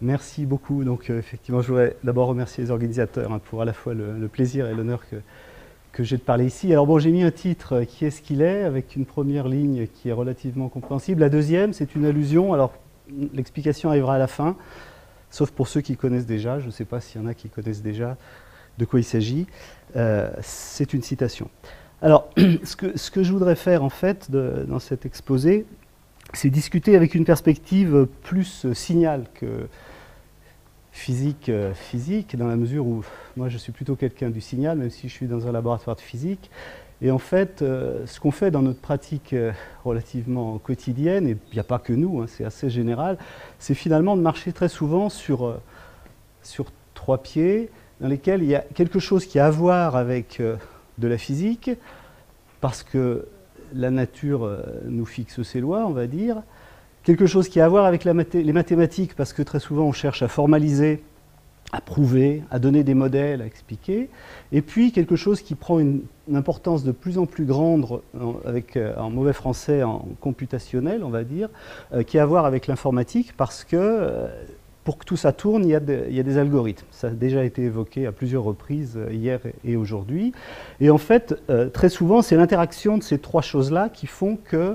Merci beaucoup. Donc, effectivement, je voudrais d'abord remercier les organisateurs pour à la fois le plaisir et l'honneur que j'ai de parler ici. Alors bon, j'ai mis un titre qui est ce qu'il est, avec une première ligne qui est relativement compréhensible. La deuxième, c'est une allusion. Alors, l'explication arrivera à la fin, sauf pour ceux qui connaissent déjà. Je ne sais pas s'il y en a qui connaissent déjà de quoi il s'agit. C'est une citation. Alors, ce que je voudrais faire, en fait, dans cet exposé, c'est discuter avec une perspective plus signal que physique, dans la mesure où moi je suis plutôt quelqu'un du signal, même si je suis dans un laboratoire de physique. Et en fait, ce qu'on fait dans notre pratique relativement quotidienne, et il n'y a pas que nous, hein, c'est assez général, c'est finalement de marcher très souvent sur trois pieds, dans lesquels il y a quelque chose qui a à voir avec de la physique, parce que la nature nous fixe ses lois, on va dire. Quelque chose qui a à voir avec les mathématiques, parce que très souvent on cherche à formaliser, à prouver, à donner des modèles, à expliquer. Et puis quelque chose qui prend une importance de plus en plus grande, en mauvais français, en computationnel, on va dire, qui a à voir avec l'informatique, parce que pour que tout ça tourne, il y a des algorithmes. Ça a déjà été évoqué à plusieurs reprises hier et aujourd'hui. Et en fait, très souvent, c'est l'interaction de ces trois choses-là qui font que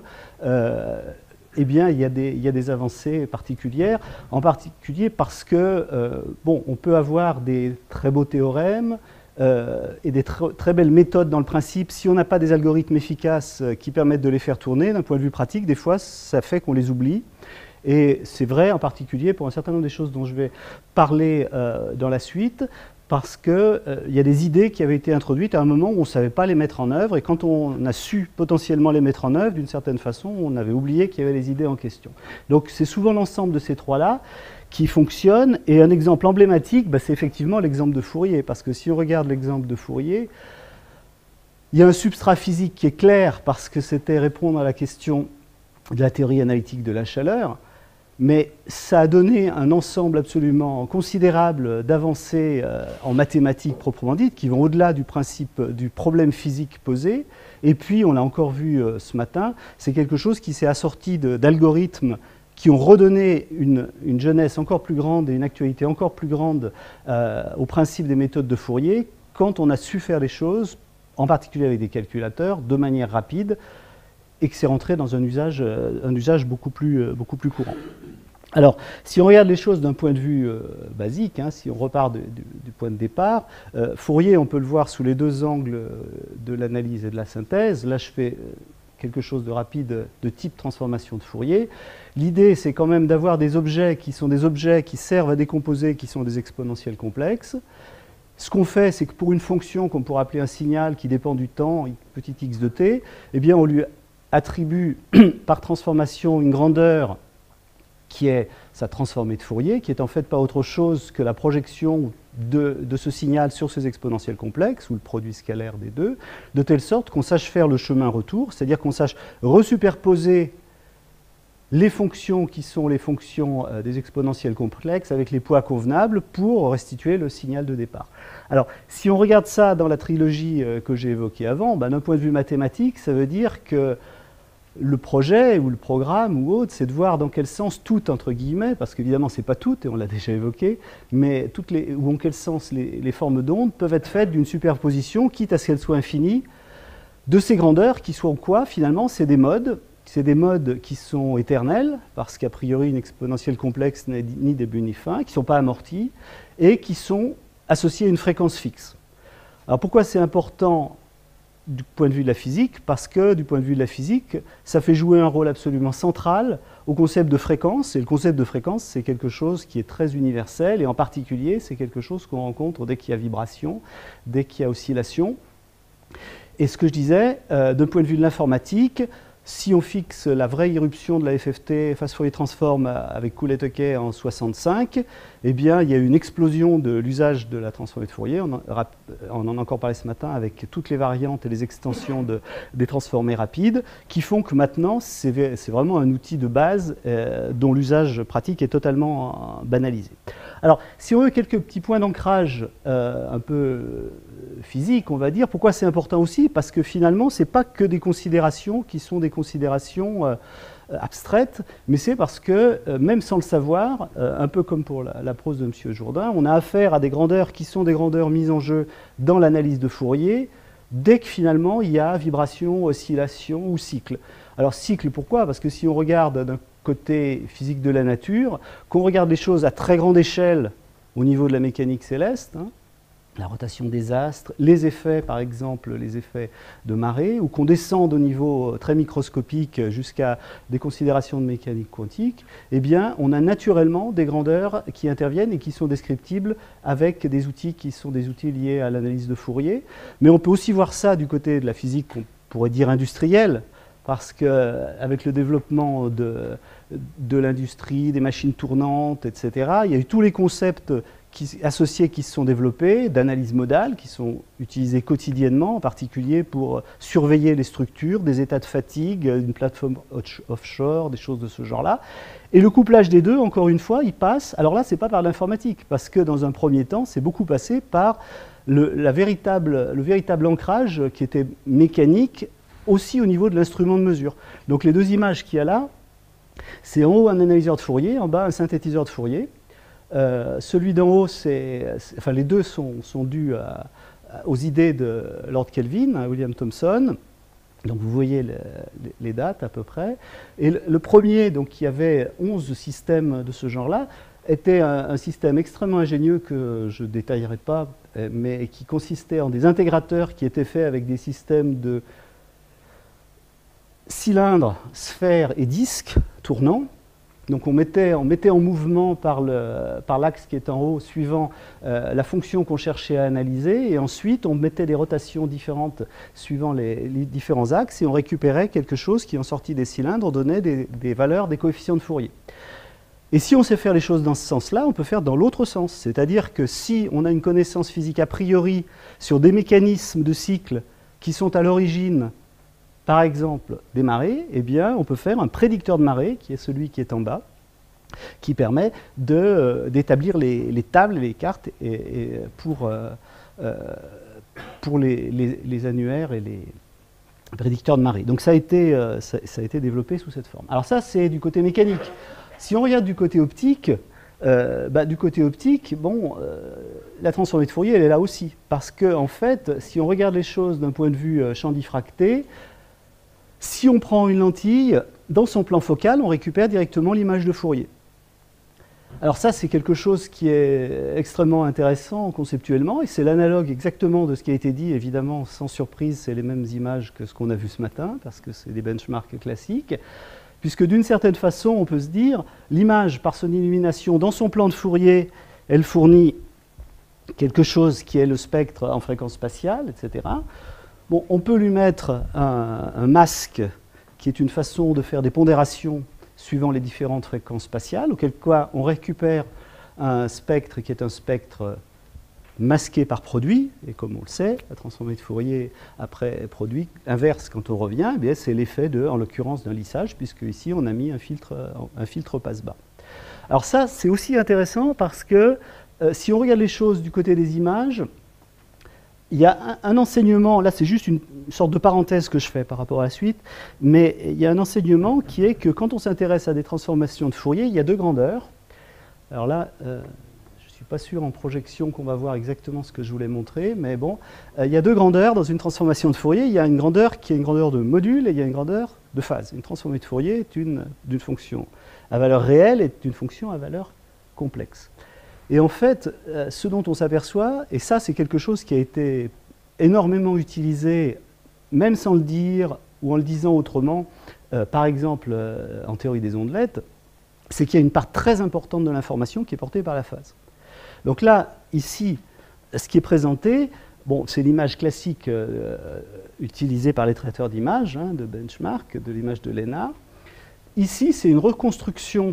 eh bien, il y a des avancées particulières, en particulier parce que, bon, on peut avoir des très beaux théorèmes et des très belles méthodes dans le principe. Si on n'a pas des algorithmes efficaces qui permettent de les faire tourner, d'un point de vue pratique, des fois, ça fait qu'on les oublie. Et c'est vrai en particulier pour un certain nombre des choses dont je vais parler dans la suite, parce qu'il y a des idées qui avaient été introduites à un moment où on ne savait pas les mettre en œuvre, et quand on a su potentiellement les mettre en œuvre, d'une certaine façon, on avait oublié qu'il y avait les idées en question. Donc c'est souvent l'ensemble de ces trois-là qui fonctionnent, et un exemple emblématique, c'est effectivement l'exemple de Fourier, parce que si on regarde l'exemple de Fourier, il y a un substrat physique qui est clair, parce que c'était répondre à la question de la théorie analytique de la chaleur, mais ça a donné un ensemble absolument considérable d'avancées en mathématiques proprement dites, qui vont au-delà du principe du problème physique posé. Et puis, on l'a encore vu ce matin, c'est quelque chose qui s'est assorti d'algorithmes qui ont redonné une jeunesse encore plus grande et une actualité encore plus grande au principe des méthodes de Fourier, quand on a su faire les choses, en particulier avec des calculateurs, de manière rapide, et que c'est rentré dans un usage beaucoup plus courant. Alors, si on regarde les choses d'un point de vue basique, hein, si on repart du point de départ, Fourier, on peut le voir sous les deux angles de l'analyse et de la synthèse. Là, je fais quelque chose de rapide de type transformation de Fourier. L'idée, c'est quand même d'avoir des objets qui sont des objets qui servent à décomposer, qui sont des exponentielles complexes. Ce qu'on fait, c'est que pour une fonction qu'on pourrait appeler un signal qui dépend du temps, petit x de t, eh bien, on lui attribue par transformation une grandeur qui est sa transformée de Fourier, qui est en fait pas autre chose que la projection de ce signal sur ces exponentielles complexes, ou le produit scalaire des deux, de telle sorte qu'on sache faire le chemin retour, c'est-à-dire qu'on sache resuperposer les fonctions qui sont les fonctions des exponentielles complexes avec les poids convenables pour restituer le signal de départ. Alors, si on regarde ça dans la trilogie que j'ai évoquée avant, d'un point de vue mathématique, ça veut dire que le projet ou le programme ou autre, c'est de voir dans quel sens tout, entre guillemets, parce qu'évidemment, ce n'est pas tout, et on l'a déjà évoqué, mais ou en quel sens les formes d'ondes peuvent être faites d'une superposition, quitte à ce qu'elles soient infinies, de ces grandeurs qui sont quoi, finalement, c'est des modes. C'est des modes qui sont éternels, parce qu'a priori, une exponentielle complexe n'a ni début ni fin, qui ne sont pas amortis, et qui sont associés à une fréquence fixe. Alors pourquoi c'est important du point de vue de la physique? Parce que du point de vue de la physique, ça fait jouer un rôle absolument central au concept de fréquence, et le concept de fréquence, c'est quelque chose qui est très universel, et en particulier, c'est quelque chose qu'on rencontre dès qu'il y a vibration, dès qu'il y a oscillation. Et ce que je disais, d'un point de vue de l'informatique, si on fixe la vraie irruption de la FFT, Fast Fourier Transform, avec Coulet-Tuckey en 1965, eh bien, il y a eu une explosion de l'usage de la transformée de Fourier. On en a encore parlé ce matin avec toutes les variantes et les extensions des transformées rapides, qui font que maintenant, c'est vraiment un outil de base dont l'usage pratique est totalement banalisé. Alors, si on veut quelques petits points d'ancrage un peu physiques, on va dire, pourquoi c'est important aussi? Parce que finalement, ce n'est pas que des considérations qui sont des considérations abstraite, mais c'est parce que, même sans le savoir, un peu comme pour la prose de M. Jourdain, on a affaire à des grandeurs qui sont des grandeurs mises en jeu dans l'analyse de Fourier, dès que finalement il y a vibration, oscillation ou cycle. Alors cycle, pourquoi? Parce que si on regarde d'un côté physique de la nature, qu'on regarde les choses à très grande échelle au niveau de la mécanique céleste, hein, la rotation des astres, les effets, par exemple, les effets de marée, ou qu'on descende au niveau très microscopique jusqu'à des considérations de mécanique quantique, eh bien, on a naturellement des grandeurs qui interviennent et qui sont descriptibles avec des outils qui sont des outils liés à l'analyse de Fourier. Mais on peut aussi voir ça du côté de la physique qu'on pourrait dire industrielle, parce qu'avec le développement de l'industrie, des machines tournantes, etc., il y a eu tous les concepts associés qui se sont développés, d'analyse modale, qui sont utilisés quotidiennement, en particulier pour surveiller les structures, des états de fatigue, une plateforme offshore, des choses de ce genre-là. Et le couplage des deux, encore une fois, il passe, alors là, ce n'est pas par l'informatique, parce que dans un premier temps, c'est beaucoup passé par le véritable ancrage qui était mécanique, aussi au niveau de l'instrument de mesure. Donc les deux images qu'il y a là, c'est en haut un analyseur de Fourier, en bas un synthétiseur de Fourier. Celui d'en haut, enfin, les deux sont dus aux idées de Lord Kelvin, à William Thomson. Donc vous voyez les dates à peu près. Et le premier, donc, qui avait 11 systèmes de ce genre-là, était un système extrêmement ingénieux que je ne détaillerai pas, mais qui consistait en des intégrateurs qui étaient faits avec des systèmes de cylindres, sphères et disques tournants. Donc on mettait en mouvement par l'axe qui est en haut, suivant la fonction qu'on cherchait à analyser, et ensuite on mettait des rotations différentes suivant les différents axes, et on récupérait quelque chose qui, en sortie des cylindres, donnait des valeurs des coefficients de Fourier. Et si on sait faire les choses dans ce sens-là, on peut faire dans l'autre sens. C'est-à-dire que si on a une connaissance physique a priori sur des mécanismes de cycle qui sont à l'origine, par exemple, des marées, eh bien, on peut faire un prédicteur de marée, qui est celui qui est en bas, qui permet d'établir les tables et les cartes pour les annuaires et les prédicteurs de marée. Donc ça a été développé sous cette forme. Alors ça, c'est du côté mécanique. Si on regarde du côté optique, la transformée de Fourier, elle est là aussi. Parce que, en fait, si on regarde les choses d'un point de vue champ diffracté, si on prend une lentille, dans son plan focal, on récupère directement l'image de Fourier. Alors ça, c'est quelque chose qui est extrêmement intéressant conceptuellement, et c'est l'analogue exactement de ce qui a été dit. Évidemment, sans surprise, c'est les mêmes images que ce qu'on a vu ce matin, parce que c'est des benchmarks classiques, puisque d'une certaine façon, on peut se dire, l'image, par son illumination, dans son plan de Fourier, elle fournit quelque chose qui est le spectre en fréquence spatiale, etc. Bon, on peut lui mettre un masque qui est une façon de faire des pondérations suivant les différentes fréquences spatiales, auquel cas on récupère un spectre qui est un spectre masqué par produit, et comme on le sait, la transformée de Fourier après produit inverse quand on revient, eh c'est l'effet en l'occurrence d'un lissage, puisque ici on a mis un filtre passe-bas. Alors ça, c'est aussi intéressant parce que si on regarde les choses du côté des images, il y a un enseignement, là c'est juste une sorte de parenthèse que je fais par rapport à la suite, mais il y a un enseignement qui est que quand on s'intéresse à des transformations de Fourier, il y a deux grandeurs. Alors là, je ne suis pas sûr en projection qu'on va voir exactement ce que je voulais montrer, mais bon, il y a deux grandeurs dans une transformation de Fourier. Il y a une grandeur qui est une grandeur de module et il y a une grandeur de phase. Une transformée de Fourier est d'une fonction à valeur réelle et une fonction à valeur complexe. Et en fait, ce dont on s'aperçoit, et ça c'est quelque chose qui a été énormément utilisé, même sans le dire ou en le disant autrement, par exemple en théorie des ondelettes, c'est qu'il y a une part très importante de l'information qui est portée par la phase. Donc là, ici, ce qui est présenté, bon, c'est l'image classique utilisée par les traiteurs d'images, hein, de benchmark, de l'image de Lénard. Ici, c'est une reconstruction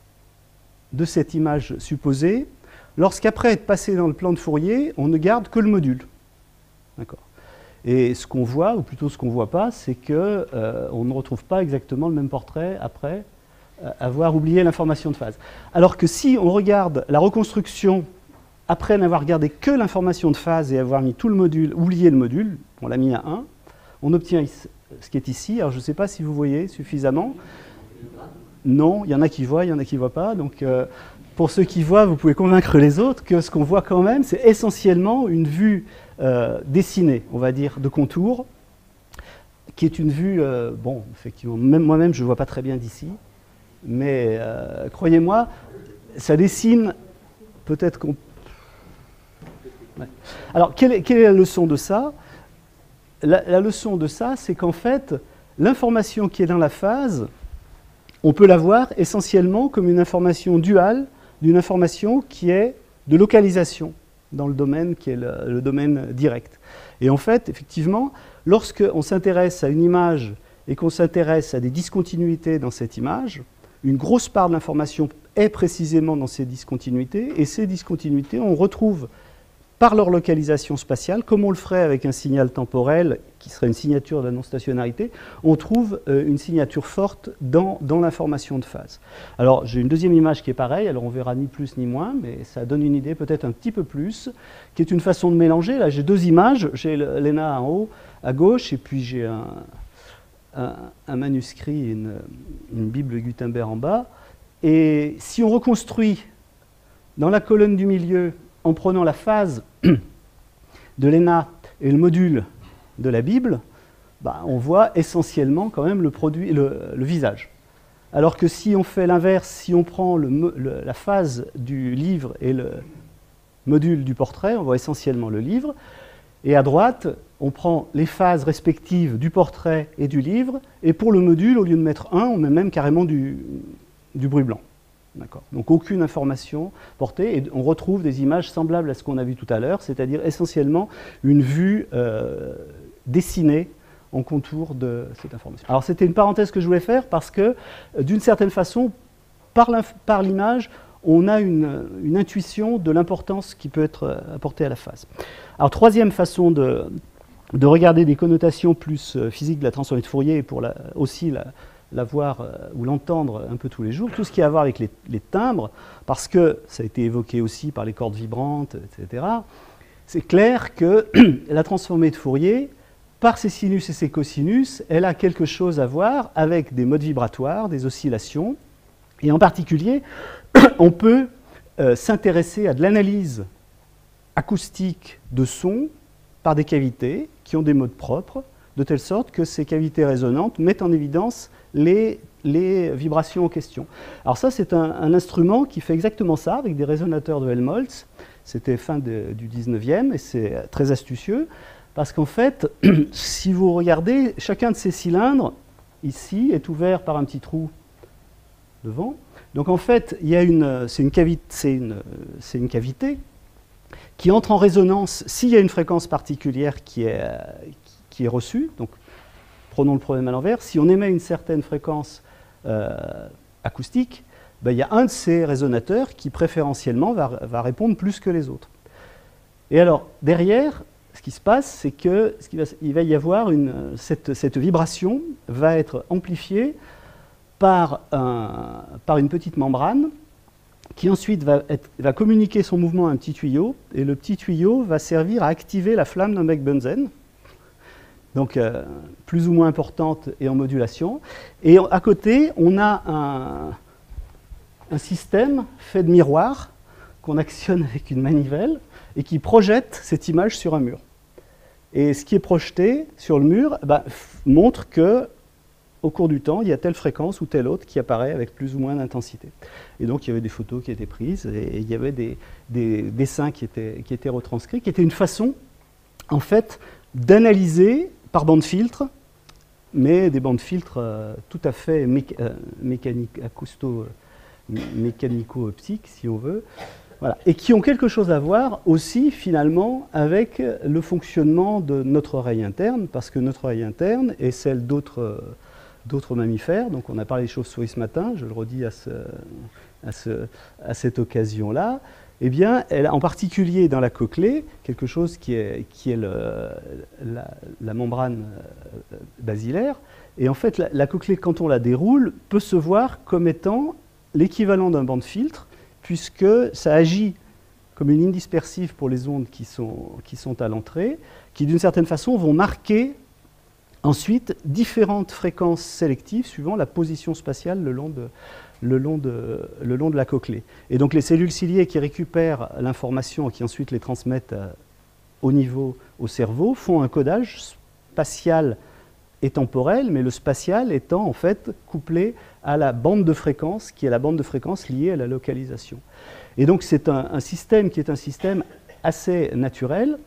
de cette image supposée, lorsqu'après être passé dans le plan de Fourier, on ne garde que le module. D'accord. Et ce qu'on voit, ou plutôt ce qu'on ne voit pas, c'est qu'on ne retrouve pas exactement le même portrait après avoir oublié l'information de phase. Alors que si on regarde la reconstruction après n'avoir gardé que l'information de phase et avoir mis tout le module, oublié le module, on l'a mis à 1, on obtient ce qui est ici. Alors je ne sais pas si vous voyez suffisamment. Non, il y en a qui voient, il y en a qui ne voient pas. Donc, pour ceux qui voient, vous pouvez convaincre les autres que ce qu'on voit quand même, c'est essentiellement une vue dessinée, on va dire, de contour, qui est une vue, bon, effectivement, même moi-même, je ne vois pas très bien d'ici, mais croyez-moi, ça dessine, peut-être qu'on... Ouais. Alors, quelle est la leçon de ça? La leçon de ça, c'est qu'en fait, l'information qui est dans la phase, on peut la voir essentiellement comme une information duale d'une information qui est de localisation dans le domaine qui est le domaine direct. Et en fait, effectivement, lorsqu'on s'intéresse à une image et qu'on s'intéresse à des discontinuités dans cette image, une grosse part de l'information est précisément dans ces discontinuités, et ces discontinuités, on retrouve par leur localisation spatiale, comme on le ferait avec un signal temporel qui serait une signature de la non-stationnarité, on trouve une signature forte dans l'information de phase. Alors j'ai une deuxième image qui est pareille, alors on verra ni plus ni moins, mais ça donne une idée peut-être un petit peu plus, qui est une façon de mélanger. Là j'ai deux images, j'ai l'ENA en haut à gauche, et puis j'ai un manuscrit, une Bible Gutenberg en bas, et si on reconstruit dans la colonne du milieu, en prenant la phase de l'ENA et le module de la Bible, bah, on voit essentiellement quand même le visage. Alors que si on fait l'inverse, si on prend la phase du livre et le module du portrait, on voit essentiellement le livre. Et à droite, on prend les phases respectives du portrait et du livre, et pour le module, au lieu de mettre un, on met même carrément du bruit blanc. Donc aucune information portée, et on retrouve des images semblables à ce qu'on a vu tout à l'heure, c'est-à-dire essentiellement une vue dessinée en contour de cette information. Alors c'était une parenthèse que je voulais faire parce que d'une certaine façon, par l'image, on a une intuition de l'importance qui peut être apportée à la phase. Alors troisième façon de regarder des connotations plus physiques de la transformée de Fourier, et pour aussi la voir ou l'entendre un peu tous les jours, tout ce qui a à voir avec les timbres, parce que ça a été évoqué aussi par les cordes vibrantes, etc. C'est clair que la transformée de Fourier, par ses sinus et ses cosinus, elle a quelque chose à voir avec des modes vibratoires, des oscillations, et en particulier, on peut s'intéresser à de l'analyse acoustique de son par des cavités qui ont des modes propres, de telle sorte que ces cavités résonantes mettent en évidence les vibrations en question. Alors ça, c'est un instrument qui fait exactement ça, avec des résonateurs de Helmholtz. C'était fin du 19e, et c'est très astucieux, parce qu'en fait, si vous regardez, chacun de ces cylindres, ici, est ouvert par un petit trou devant. Donc en fait, c'est une cavité qui entre en résonance s'il y a une fréquence particulière qui est reçue. Donc, prenons le problème à l'envers. Si on émet une certaine fréquence acoustique, ben, il y a un de ces résonateurs qui préférentiellement va répondre plus que les autres. Et alors, derrière, ce qui se passe, c'est qu'il va y avoir cette vibration va être amplifiée par une petite membrane qui ensuite va communiquer son mouvement à un petit tuyau, et le petit tuyau va servir à activer la flamme d'un bec Bunsen, donc plus ou moins importante et en modulation. Et à côté, on a un système fait de miroirs qu'on actionne avec une manivelle et qui projette cette image sur un mur. Et ce qui est projeté sur le mur montre que au cours du temps, il y a telle fréquence ou telle autre qui apparaît avec plus ou moins d'intensité. Et donc, il y avait des photos qui étaient prises, et il y avait des dessins qui étaient retranscrits, qui étaient une façon, en fait, d'analyser par bande filtre, mais des bandes filtres tout à fait mécanico-optiques, si on veut, voilà, et qui ont quelque chose à voir aussi, finalement, avec le fonctionnement de notre oreille interne, parce que notre oreille interne est celle d'autres mammifères. Donc on a parlé des chauves-souris ce matin, je le redis à cette occasion-là. Eh bien, elle a en particulier dans la cochlée quelque chose qui est la membrane basilaire. Et en fait, la cochlée, quand on la déroule, peut se voir comme étant l'équivalent d'un banc de filtre, puisque ça agit comme une ligne dispersive pour les ondes qui sont à l'entrée, qui d'une certaine façon vont marquer ensuite différentes fréquences sélectives suivant la position spatiale le long de la cochlée. Et donc les cellules ciliées qui récupèrent l'information et qui ensuite les transmettent au cerveau font un codage spatial et temporel, mais le spatial étant en fait couplé à la bande de fréquence, qui est la bande de fréquence liée à la localisation. Et donc c'est un système qui est un système assez naturel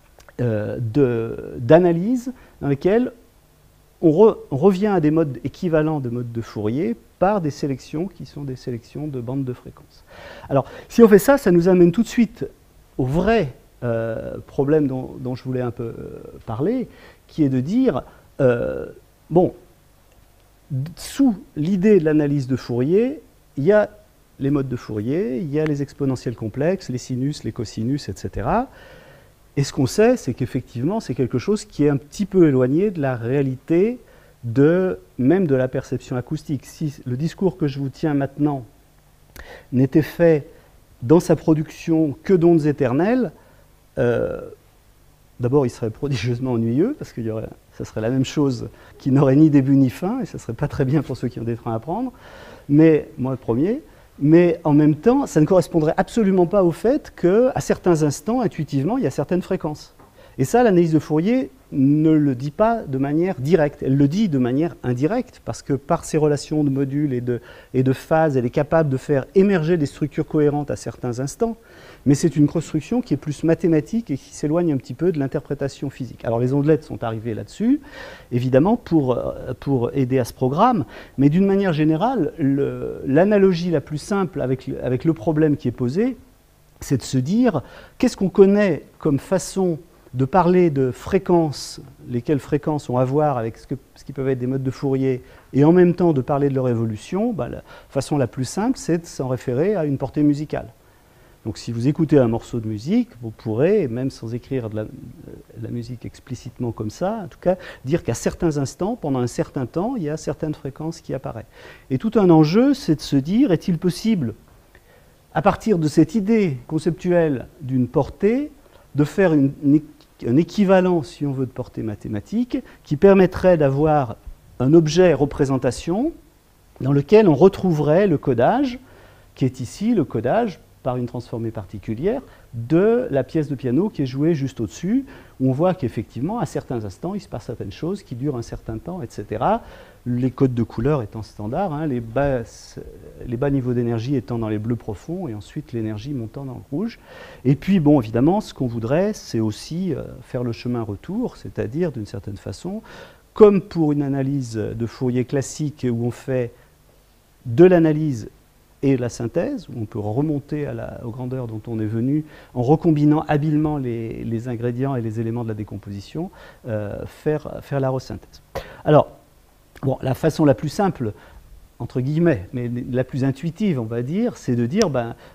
d'analyse dans lequel on revient à des modes équivalents de modes de Fourier par des sélections qui sont des sélections de bandes de fréquence. Alors, si on fait ça, ça nous amène tout de suite au vrai problème dont je voulais un peu parler, qui est de dire, bon, sous l'idée de l'analyse de Fourier, il y a les modes de Fourier, il y a les exponentiels complexes, les sinus, les cosinus, etc. Et ce qu'on sait, c'est qu'effectivement, c'est quelque chose qui est un petit peu éloigné de la réalité même de la perception acoustique. Si le discours que je vous tiens maintenant n'était fait dans sa production que d'ondes éternelles, d'abord, il serait prodigieusement ennuyeux, parce que ça serait la même chose qui n'aurait ni début ni fin, et ça ne serait pas très bien pour ceux qui ont des trains à prendre, mais moi le premier. Mais en même temps, ça ne correspondrait absolument pas au fait qu'à certains instants, intuitivement, il y a certaines fréquences. Et ça, l'analyse de Fourier ne le dit pas de manière directe, elle le dit de manière indirecte, parce que par ses relations de modules et de phases, elle est capable de faire émerger des structures cohérentes à certains instants, mais c'est une construction qui est plus mathématique et qui s'éloigne un petit peu de l'interprétation physique. Alors les ondelettes sont arrivées là-dessus, évidemment, pour aider à ce programme, mais d'une manière générale, l'analogie la plus simple avec le problème qui est posé, c'est de se dire, qu'est-ce qu'on connaît comme façon de parler de fréquences, lesquelles fréquences ont à voir avec ce qui peuvent être des modes de Fourier, et en même temps de parler de leur évolution, la façon la plus simple, c'est de s'en référer à une portée musicale. Donc si vous écoutez un morceau de musique, vous pourrez, même sans écrire de la musique explicitement comme ça, en tout cas, dire qu'à certains instants, pendant un certain temps, il y a certaines fréquences qui apparaissent. Et tout un enjeu, c'est de se dire, est-il possible, à partir de cette idée conceptuelle d'une portée, de faire un équivalent, si on veut, de portée mathématique, qui permettrait d'avoir un objet représentation dans lequel on retrouverait le codage, qui est ici le codage, par une transformée particulière, de la pièce de piano qui est jouée juste au-dessus, où on voit qu'effectivement, à certains instants, il se passe certaines choses qui durent un certain temps, etc. Les codes de couleurs étant standards, hein, les bas niveaux d'énergie étant dans les bleus profonds, et ensuite l'énergie montant dans le rouge. Et puis, bon, évidemment, ce qu'on voudrait, c'est aussi faire le chemin retour, c'est-à-dire, d'une certaine façon, comme pour une analyse de Fourier classique, où on fait de l'analyse et la synthèse, où on peut remonter aux grandeurs dont on est venu, en recombinant habilement les ingrédients et les éléments de la décomposition, faire la resynthèse. Alors, bon, la façon la plus simple, entre guillemets, mais la plus intuitive, on va dire, c'est de dire,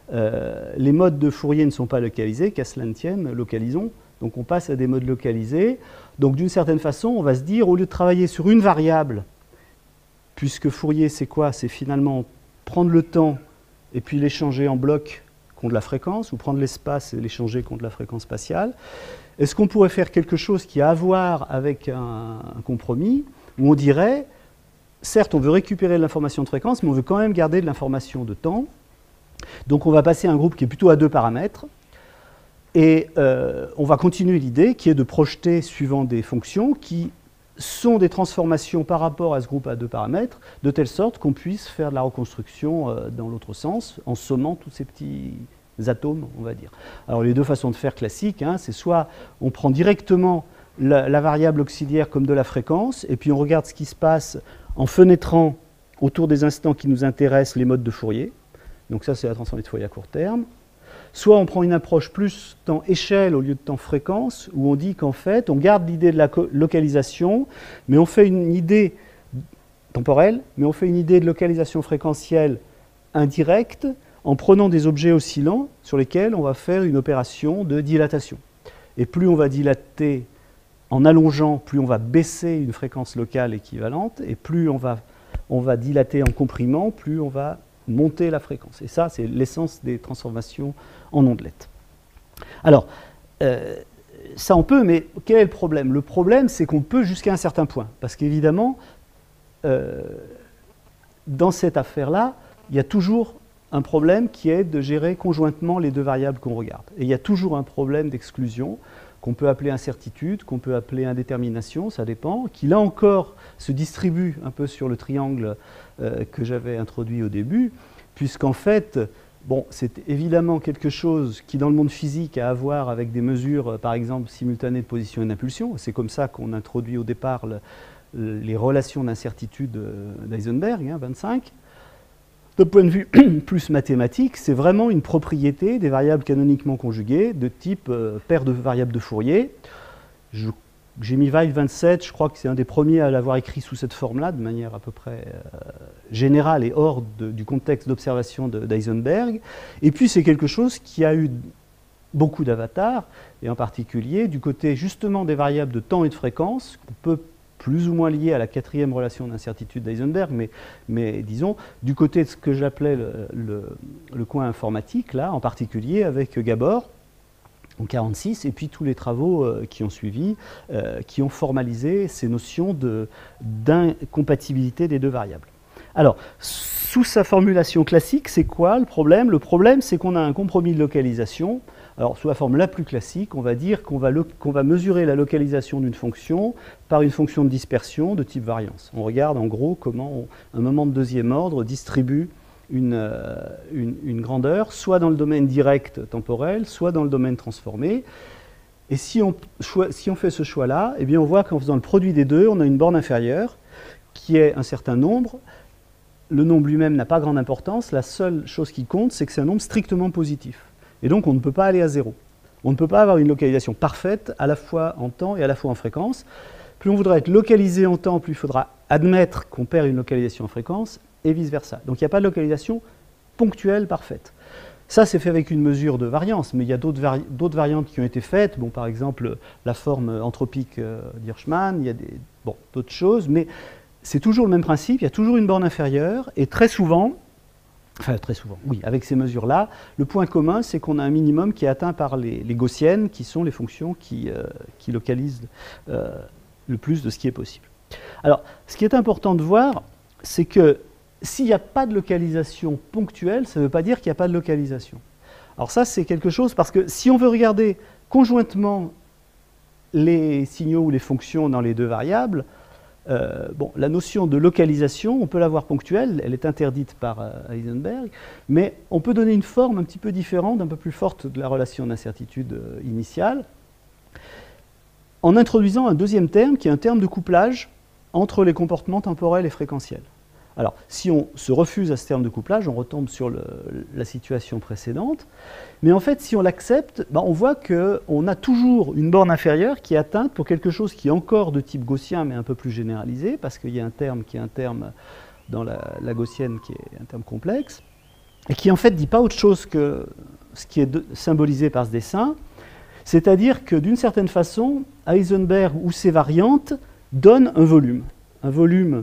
les modes de Fourier ne sont pas localisés, qu'à cela ne tienne, localisons. Donc on passe à des modes localisés. Donc d'une certaine façon, on va se dire, au lieu de travailler sur une variable, puisque Fourier, c'est quoi? C'est finalement prendre le temps et puis l'échanger en bloc contre la fréquence, ou prendre l'espace et l'échanger contre la fréquence spatiale. Est-ce qu'on pourrait faire quelque chose qui a à voir avec un compromis, où on dirait, certes, on veut récupérer de l'information de fréquence, mais on veut quand même garder de l'information de temps. Donc on va passer à un groupe qui est plutôt à 2 paramètres, et on va continuer l'idée qui est de projeter suivant des fonctions qui sont des transformations par rapport à ce groupe à 2 paramètres, de telle sorte qu'on puisse faire de la reconstruction dans l'autre sens, en sommant tous ces petits atomes, on va dire. Alors les deux façons de faire classiques, hein, c'est soit on prend directement la variable auxiliaire comme de la fréquence, et puis on regarde ce qui se passe en fenêtrant autour des instants qui nous intéressent les modes de Fourier. Donc ça, c'est la transformée de Fourier à court terme. Soit on prend une approche plus temps échelle au lieu de temps fréquence, où on dit qu'en fait, on garde l'idée de la localisation, mais on fait une idée temporelle, mais on fait une idée de localisation fréquentielle indirecte, en prenant des objets oscillants sur lesquels on va faire une opération de dilatation. Et plus on va dilater en allongeant, plus on va baisser une fréquence locale équivalente, et plus on va dilater en comprimant, plus on va monter la fréquence. Et ça, c'est l'essence des transformations en ondelettes. Alors, ça on peut, mais quel est le problème? Le problème, c'est qu'on peut jusqu'à un certain point. Parce qu'évidemment, dans cette affaire-là, il y a toujours un problème qui est de gérer conjointement les deux variables qu'on regarde. Et il y a toujours un problème d'exclusion qu'on peut appeler incertitude, qu'on peut appeler indétermination, ça dépend, qui là encore se distribue un peu sur le triangle que j'avais introduit au début, puisqu'en fait, bon, c'est évidemment quelque chose qui dans le monde physique a à voir avec des mesures, par exemple, simultanées de position et d'impulsion. C'est comme ça qu'on introduit au départ les relations d'incertitude d'Heisenberg, 25. D'un point de vue plus mathématique, c'est vraiment une propriété des variables canoniquement conjuguées de type paire de variables de Fourier. J'ai mis Weil 27, je crois que c'est un des premiers à l'avoir écrit sous cette forme-là, de manière à peu près générale et hors du contexte d'observation d'Heisenberg. Et puis c'est quelque chose qui a eu beaucoup d'avatars, et en particulier du côté justement des variables de temps et de fréquence, qu'on peut plus ou moins lié à la quatrième relation d'incertitude d'Heisenberg, mais disons, du côté de ce que j'appelais le coin informatique, là, en particulier avec Gabor, en 1946, et puis tous les travaux qui ont suivi, qui ont formalisé ces notions d'incompatibilité des deux variables. Alors, sous sa formulation classique, c'est quoi le problème? Le problème, c'est qu'on a un compromis de localisation. Alors, sous la forme la plus classique, on va dire qu'on va mesurer la localisation d'une fonction par une fonction de dispersion de type variance. On regarde en gros comment un moment de deuxième ordre distribue une grandeur, soit dans le domaine direct temporel, soit dans le domaine transformé. Et si on fait ce choix-là, eh bien on voit qu'en faisant le produit des deux, on a une borne inférieure qui est un certain nombre. Le nombre lui-même n'a pas grande importance. La seule chose qui compte, c'est que c'est un nombre strictement positif. Et donc, on ne peut pas aller à zéro. On ne peut pas avoir une localisation parfaite, à la fois en temps et à la fois en fréquence. Plus on voudra être localisé en temps, plus il faudra admettre qu'on perd une localisation en fréquence, et vice-versa. Donc, il n'y a pas de localisation ponctuelle parfaite. Ça, c'est fait avec une mesure de variance, mais il y a d'autres variantes qui ont été faites. Bon, par exemple, la forme anthropique d'Hirschman, il y a d'autres choses, mais c'est toujours le même principe. Il y a toujours une borne inférieure, et très souvent, oui, avec ces mesures-là, le point commun, c'est qu'on a un minimum qui est atteint par les gaussiennes, qui sont les fonctions qui localisent le plus de ce qui est possible. Alors, ce qui est important de voir, c'est que s'il n'y a pas de localisation ponctuelle, ça ne veut pas dire qu'il n'y a pas de localisation. Alors ça, c'est quelque chose, parce que si on veut regarder conjointement les signaux ou les fonctions dans les deux variables, la notion de localisation, on peut l'avoir ponctuelle, elle est interdite par Heisenberg, mais on peut donner une forme un petit peu différente, un peu plus forte de la relation d'incertitude initiale, en introduisant un deuxième terme qui est un terme de couplage entre les comportements temporels et fréquentiels. Alors, si on se refuse à ce terme de couplage, on retombe sur la situation précédente. Mais en fait, si on l'accepte, on voit qu'on a toujours une borne inférieure qui est atteinte pour quelque chose qui est encore de type gaussien, mais un peu plus généralisé, parce qu'il y a un terme qui est un terme dans la gaussienne qui est un terme complexe, et qui en fait ne dit pas autre chose que ce qui est symbolisé par ce dessin, c'est-à-dire que d'une certaine façon, Heisenberg ou ses variantes donnent un volume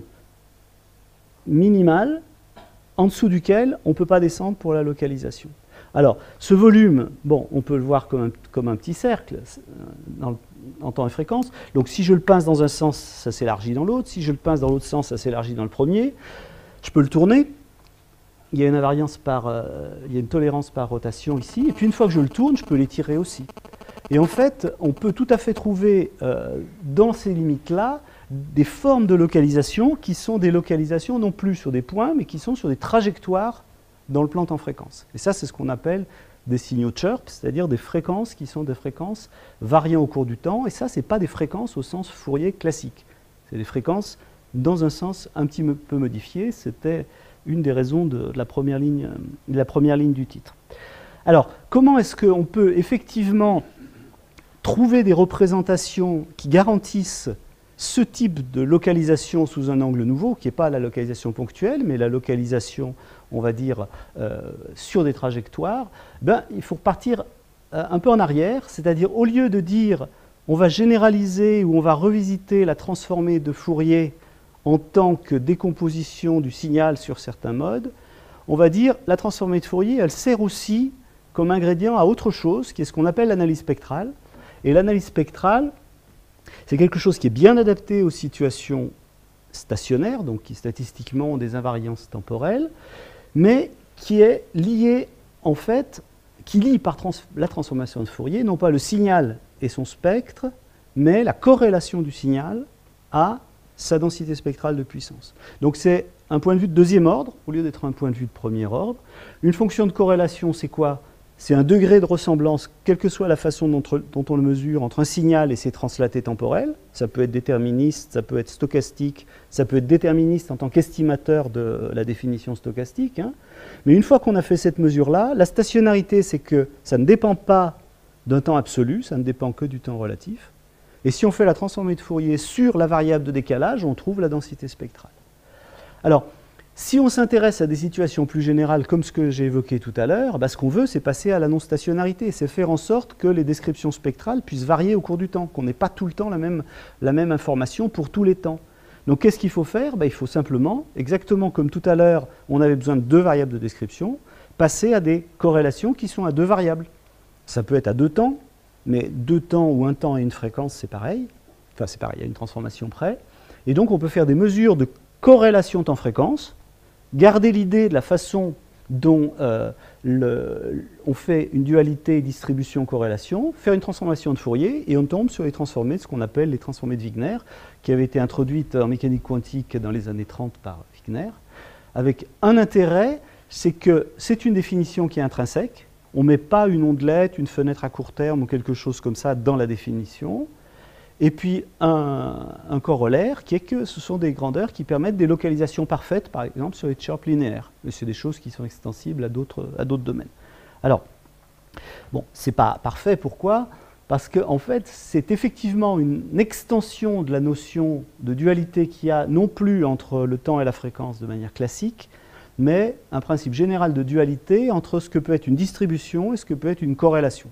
minimal, en dessous duquel on ne peut pas descendre pour la localisation. Alors, ce volume, on peut le voir comme un petit cercle en temps et fréquence. Donc, si je le pince dans un sens, ça s'élargit dans l'autre. Si je le pince dans l'autre sens, ça s'élargit dans le premier. Je peux le tourner. Il y a une invariance il y a une tolérance par rotation ici. Et puis, une fois que je le tourne, je peux l'étirer aussi. Et en fait, on peut tout à fait trouver dans ces limites-là des formes de localisation qui sont des localisations non plus sur des points, mais qui sont sur des trajectoires dans le plan temps-fréquence. Et ça, c'est ce qu'on appelle des signaux chirp, c'est-à-dire des fréquences qui sont des fréquences variant au cours du temps. Et ça, ce n'est pas des fréquences au sens Fourier classique. C'est des fréquences dans un sens un petit peu modifié. C'était une des raisons de la première ligne du titre. Alors, comment est-ce qu'on peut effectivement trouver des représentations qui garantissent ce type de localisation sous un angle nouveau, qui n'est pas la localisation ponctuelle, mais la localisation, on va dire, sur des trajectoires, il faut repartir un peu en arrière, c'est-à-dire au lieu de dire on va généraliser ou on va revisiter la transformée de Fourier en tant que décomposition du signal sur certains modes, on va dire la transformée de Fourier, elle sert aussi comme ingrédient à autre chose, qui est ce qu'on appelle l'analyse spectrale. Et l'analyse spectrale, c'est quelque chose qui est bien adapté aux situations stationnaires, donc qui statistiquement ont des invariances temporelles, mais qui est lié, en fait, qui lie par la transformation de Fourier, non pas le signal et son spectre, mais la corrélation du signal à sa densité spectrale de puissance. Donc c'est un point de vue de deuxième ordre, au lieu d'être un point de vue de premier ordre. Une fonction de corrélation, c'est quoi? C'est un degré de ressemblance, quelle que soit la façon dont on le mesure, entre un signal et ses translatés temporels. Ça peut être déterministe, ça peut être stochastique, ça peut être déterministe en tant qu'estimateur de la définition stochastique. Hein. Mais une fois qu'on a fait cette mesure-là, la stationnarité, c'est que ça ne dépend pas d'un temps absolu, ça ne dépend que du temps relatif. Et si on fait la transformée de Fourier sur la variable de décalage, on trouve la densité spectrale. Alors, si on s'intéresse à des situations plus générales comme ce que j'ai évoqué tout à l'heure, ce qu'on veut, c'est passer à la non-stationnarité, c'est faire en sorte que les descriptions spectrales puissent varier au cours du temps, qu'on n'ait pas tout le temps la même information pour tous les temps. Donc qu'est-ce qu'il faut faire? Il faut simplement, exactement comme tout à l'heure, on avait besoin de deux variables de description, passer à des corrélations qui sont à deux variables. Ça peut être à deux temps, mais deux temps ou un temps et une fréquence, c'est pareil. Enfin, c'est pareil, il y a une transformation près. Et donc on peut faire des mesures de corrélation temps-fréquence, garder l'idée de la façon dont on fait une dualité distribution-corrélation, faire une transformation de Fourier, et on tombe sur les transformées, ce qu'on appelle les transformées de Wigner, qui avaient été introduites en mécanique quantique dans les années 30 par Wigner, avec un intérêt, c'est que c'est une définition qui est intrinsèque. On ne met pas une ondelette, une fenêtre à court terme ou quelque chose comme ça dans la définition. Et puis un corollaire qui est que ce sont des grandeurs qui permettent des localisations parfaites, par exemple sur les chirps linéaires. Mais c'est des choses qui sont extensibles à d'autres domaines. Alors, bon, ce n'est pas parfait, pourquoi? Parce qu'en fait, c'est effectivement une extension de la notion de dualité qu'il y a non plus entre le temps et la fréquence de manière classique, mais un principe général de dualité entre ce que peut être une distribution et ce que peut être une corrélation,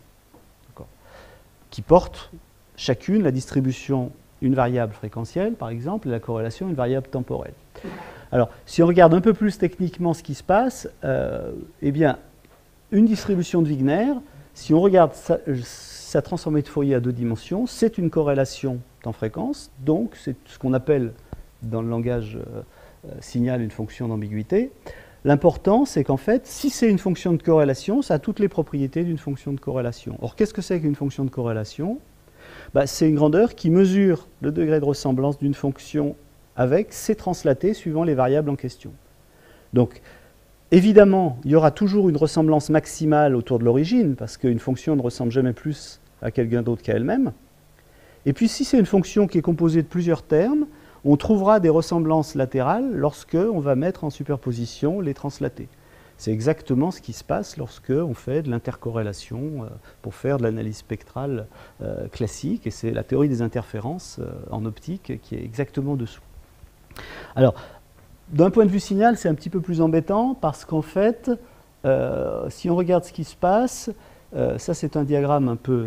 qui porte chacune la distribution une variable fréquentielle, par exemple, et la corrélation une variable temporelle. Alors, si on regarde un peu plus techniquement ce qui se passe, eh bien, une distribution de Wigner, si on regarde sa transformée de Fourier à deux dimensions, c'est une corrélation temps-fréquence, donc c'est ce qu'on appelle dans le langage signal une fonction d'ambiguïté. L'important, c'est qu'en fait, si c'est une fonction de corrélation, ça a toutes les propriétés d'une fonction de corrélation. Or, qu'est-ce que c'est qu'une fonction de corrélation? C'est une grandeur qui mesure le degré de ressemblance d'une fonction avec ses translatés suivant les variables en question. Donc, évidemment, il y aura toujours une ressemblance maximale autour de l'origine, parce qu'une fonction ne ressemble jamais plus à quelqu'un d'autre qu'à elle-même. Et puis, si c'est une fonction qui est composée de plusieurs termes, on trouvera des ressemblances latérales lorsque on va mettre en superposition les translatés. C'est exactement ce qui se passe lorsque on fait de l'intercorrélation pour faire de l'analyse spectrale classique, et c'est la théorie des interférences en optique qui est exactement dessous. Alors, d'un point de vue signal, c'est un petit peu plus embêtant parce qu'en fait, si on regarde ce qui se passe, ça c'est un diagramme un peu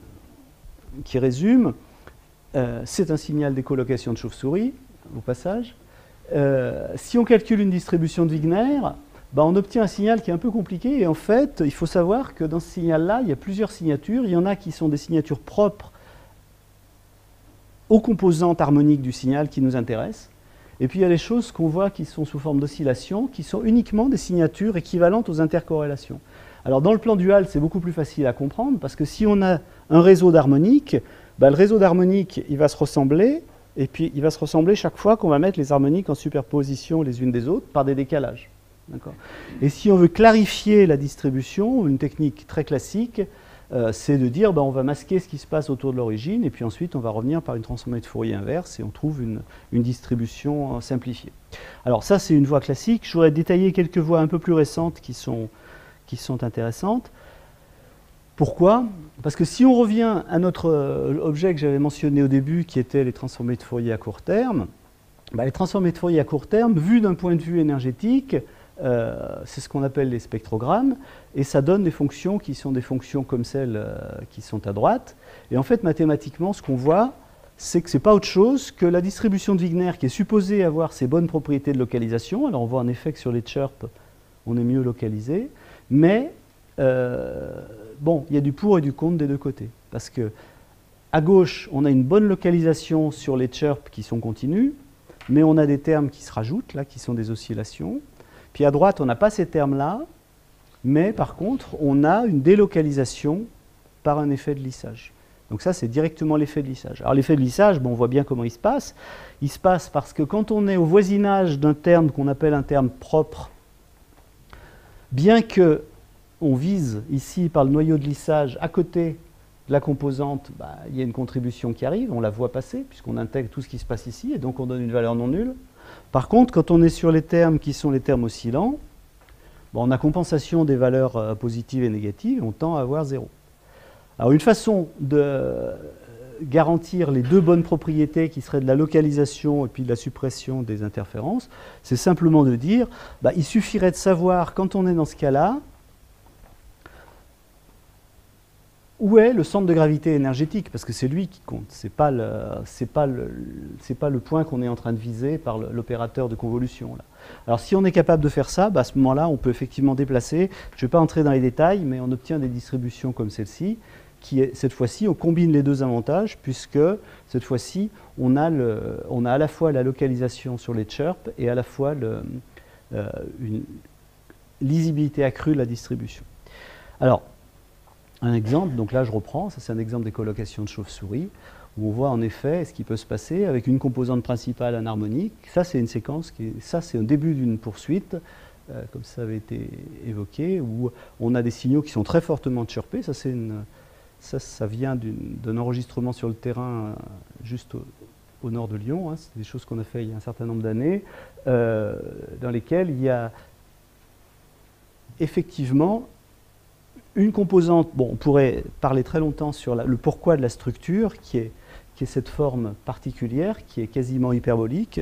qui résume, c'est un signal d'écolocation de chauve-souris, au passage. Si on calcule une distribution de Wigner, on obtient un signal qui est un peu compliqué, et en fait, il faut savoir que dans ce signal-là, il y a plusieurs signatures. Il y en a qui sont des signatures propres aux composantes harmoniques du signal qui nous intéressent, et puis il y a les choses qu'on voit qui sont sous forme d'oscillation, qui sont uniquement des signatures équivalentes aux intercorrélations. Alors dans le plan dual, c'est beaucoup plus facile à comprendre, parce que si on a un réseau d'harmoniques, le réseau d'harmoniques, il va se ressembler, et puis il va se ressembler chaque fois qu'on va mettre les harmoniques en superposition les unes des autres par des décalages. Et si on veut clarifier la distribution, une technique très classique, c'est de dire on va masquer ce qui se passe autour de l'origine, et puis ensuite on va revenir par une transformée de Fourier inverse, et on trouve une distribution simplifiée. Alors ça, c'est une voie classique. Je voudrais détailler quelques voies un peu plus récentes qui sont intéressantes. Pourquoi? Parce que si on revient à notre objet que j'avais mentionné au début, qui était les transformées de Fourier à court terme, les transformées de Fourier à court terme, vues d'un point de vue énergétique, c'est ce qu'on appelle les spectrogrammes, et ça donne des fonctions qui sont des fonctions comme celles qui sont à droite. Et en fait, mathématiquement, ce qu'on voit, c'est que ce n'est pas autre chose que la distribution de Wigner qui est supposée avoir ses bonnes propriétés de localisation. Alors on voit en effet que sur les chirps, on est mieux localisé, mais il y a du pour et du contre des deux côtés. Parce que à gauche, on a une bonne localisation sur les chirps qui sont continus, mais on a des termes qui se rajoutent, là, qui sont des oscillations. Puis à droite, on n'a pas ces termes-là, mais par contre, on a une délocalisation par un effet de lissage. Donc ça, c'est directement l'effet de lissage. Alors l'effet de lissage, bon, on voit bien comment il se passe. Il se passe parce que quand on est au voisinage d'un terme qu'on appelle un terme propre, bien qu'on vise ici par le noyau de lissage à côté de la composante, il y a une contribution qui arrive, on la voit passer, puisqu'on intègre tout ce qui se passe ici, et donc on donne une valeur non nulle. Par contre, quand on est sur les termes qui sont les termes oscillants, on a compensation des valeurs positives et négatives, et on tend à avoir 0. Alors une façon de garantir les deux bonnes propriétés qui seraient de la localisation et puis de la suppression des interférences, c'est simplement de dire, il suffirait de savoir, quand on est dans ce cas-là, où est le centre de gravité énergétique, parce que c'est lui qui compte, ce n'est pas le point qu'on est en train de viser par l'opérateur de convolution. Là. Alors si on est capable de faire ça, à ce moment-là, on peut effectivement déplacer, je ne vais pas entrer dans les détails, mais on obtient des distributions comme celle-ci, qui est, cette fois-ci, on combine les deux avantages, puisque cette fois-ci, on a à la fois la localisation sur les chirps et à la fois une lisibilité accrue de la distribution. Alors, un exemple, donc là je reprends, ça c'est un exemple des colocations de chauve-souris, où on voit en effet ce qui peut se passer avec une composante principale, un harmonique. Ça c'est une séquence, ça c'est un début d'une poursuite, comme ça avait été évoqué, où on a des signaux qui sont très fortement chirpés. Ça vient d'un enregistrement sur le terrain juste au nord de Lyon. C'est des choses qu'on a fait il y a un certain nombre d'années, dans lesquelles il y a effectivement une composante, on pourrait parler très longtemps sur le pourquoi de la structure, qui est cette forme particulière, qui est quasiment hyperbolique.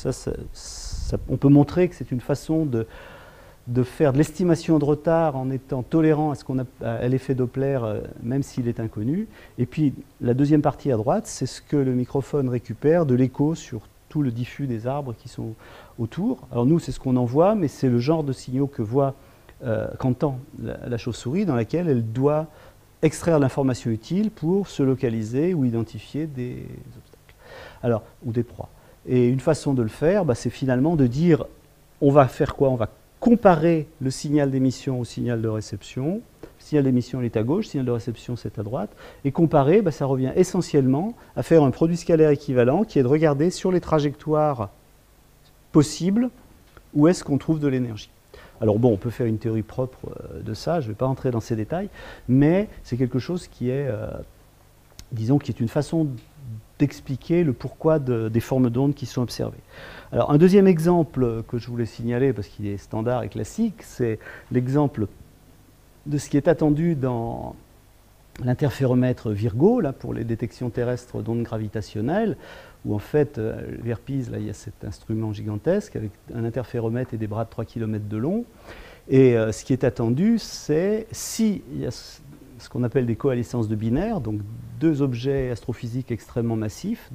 On peut montrer que c'est une façon de faire de l'estimation de retard en étant tolérant à l'effet Doppler, même s'il est inconnu. Et puis, la deuxième partie à droite, c'est ce que le microphone récupère de l'écho sur tout le diffus des arbres qui sont autour. Alors nous, c'est ce qu'on envoie, mais c'est le genre de signaux qu'entend la chauve-souris, dans laquelle elle doit extraire l'information utile pour se localiser ou identifier des obstacles, ou des proies. Et une façon de le faire, c'est finalement de dire, on va faire quoi? On va comparer le signal d'émission au signal de réception. Le signal d'émission, il est à gauche, le signal de réception, c'est à droite. Et comparer, ça revient essentiellement à faire un produit scalaire équivalent, qui est de regarder sur les trajectoires possibles où est-ce qu'on trouve de l'énergie. Alors on peut faire une théorie propre de ça, je ne vais pas entrer dans ces détails, mais c'est quelque chose qui est, disons, qui est une façon d'expliquer le pourquoi des formes d'ondes qui sont observées. Alors un deuxième exemple que je voulais signaler, parce qu'il est standard et classique, c'est l'exemple de ce qui est attendu dans l'interféromètre Virgo, là, pour les détections terrestres d'ondes gravitationnelles, où en fait, VIRPIS, là, il y a cet instrument gigantesque avec un interféromètre et des bras de 3 km de long. Et ce qui est attendu, c'est si il y a ce qu'on appelle des coalescences de binaires, donc deux objets astrophysiques extrêmement massifs,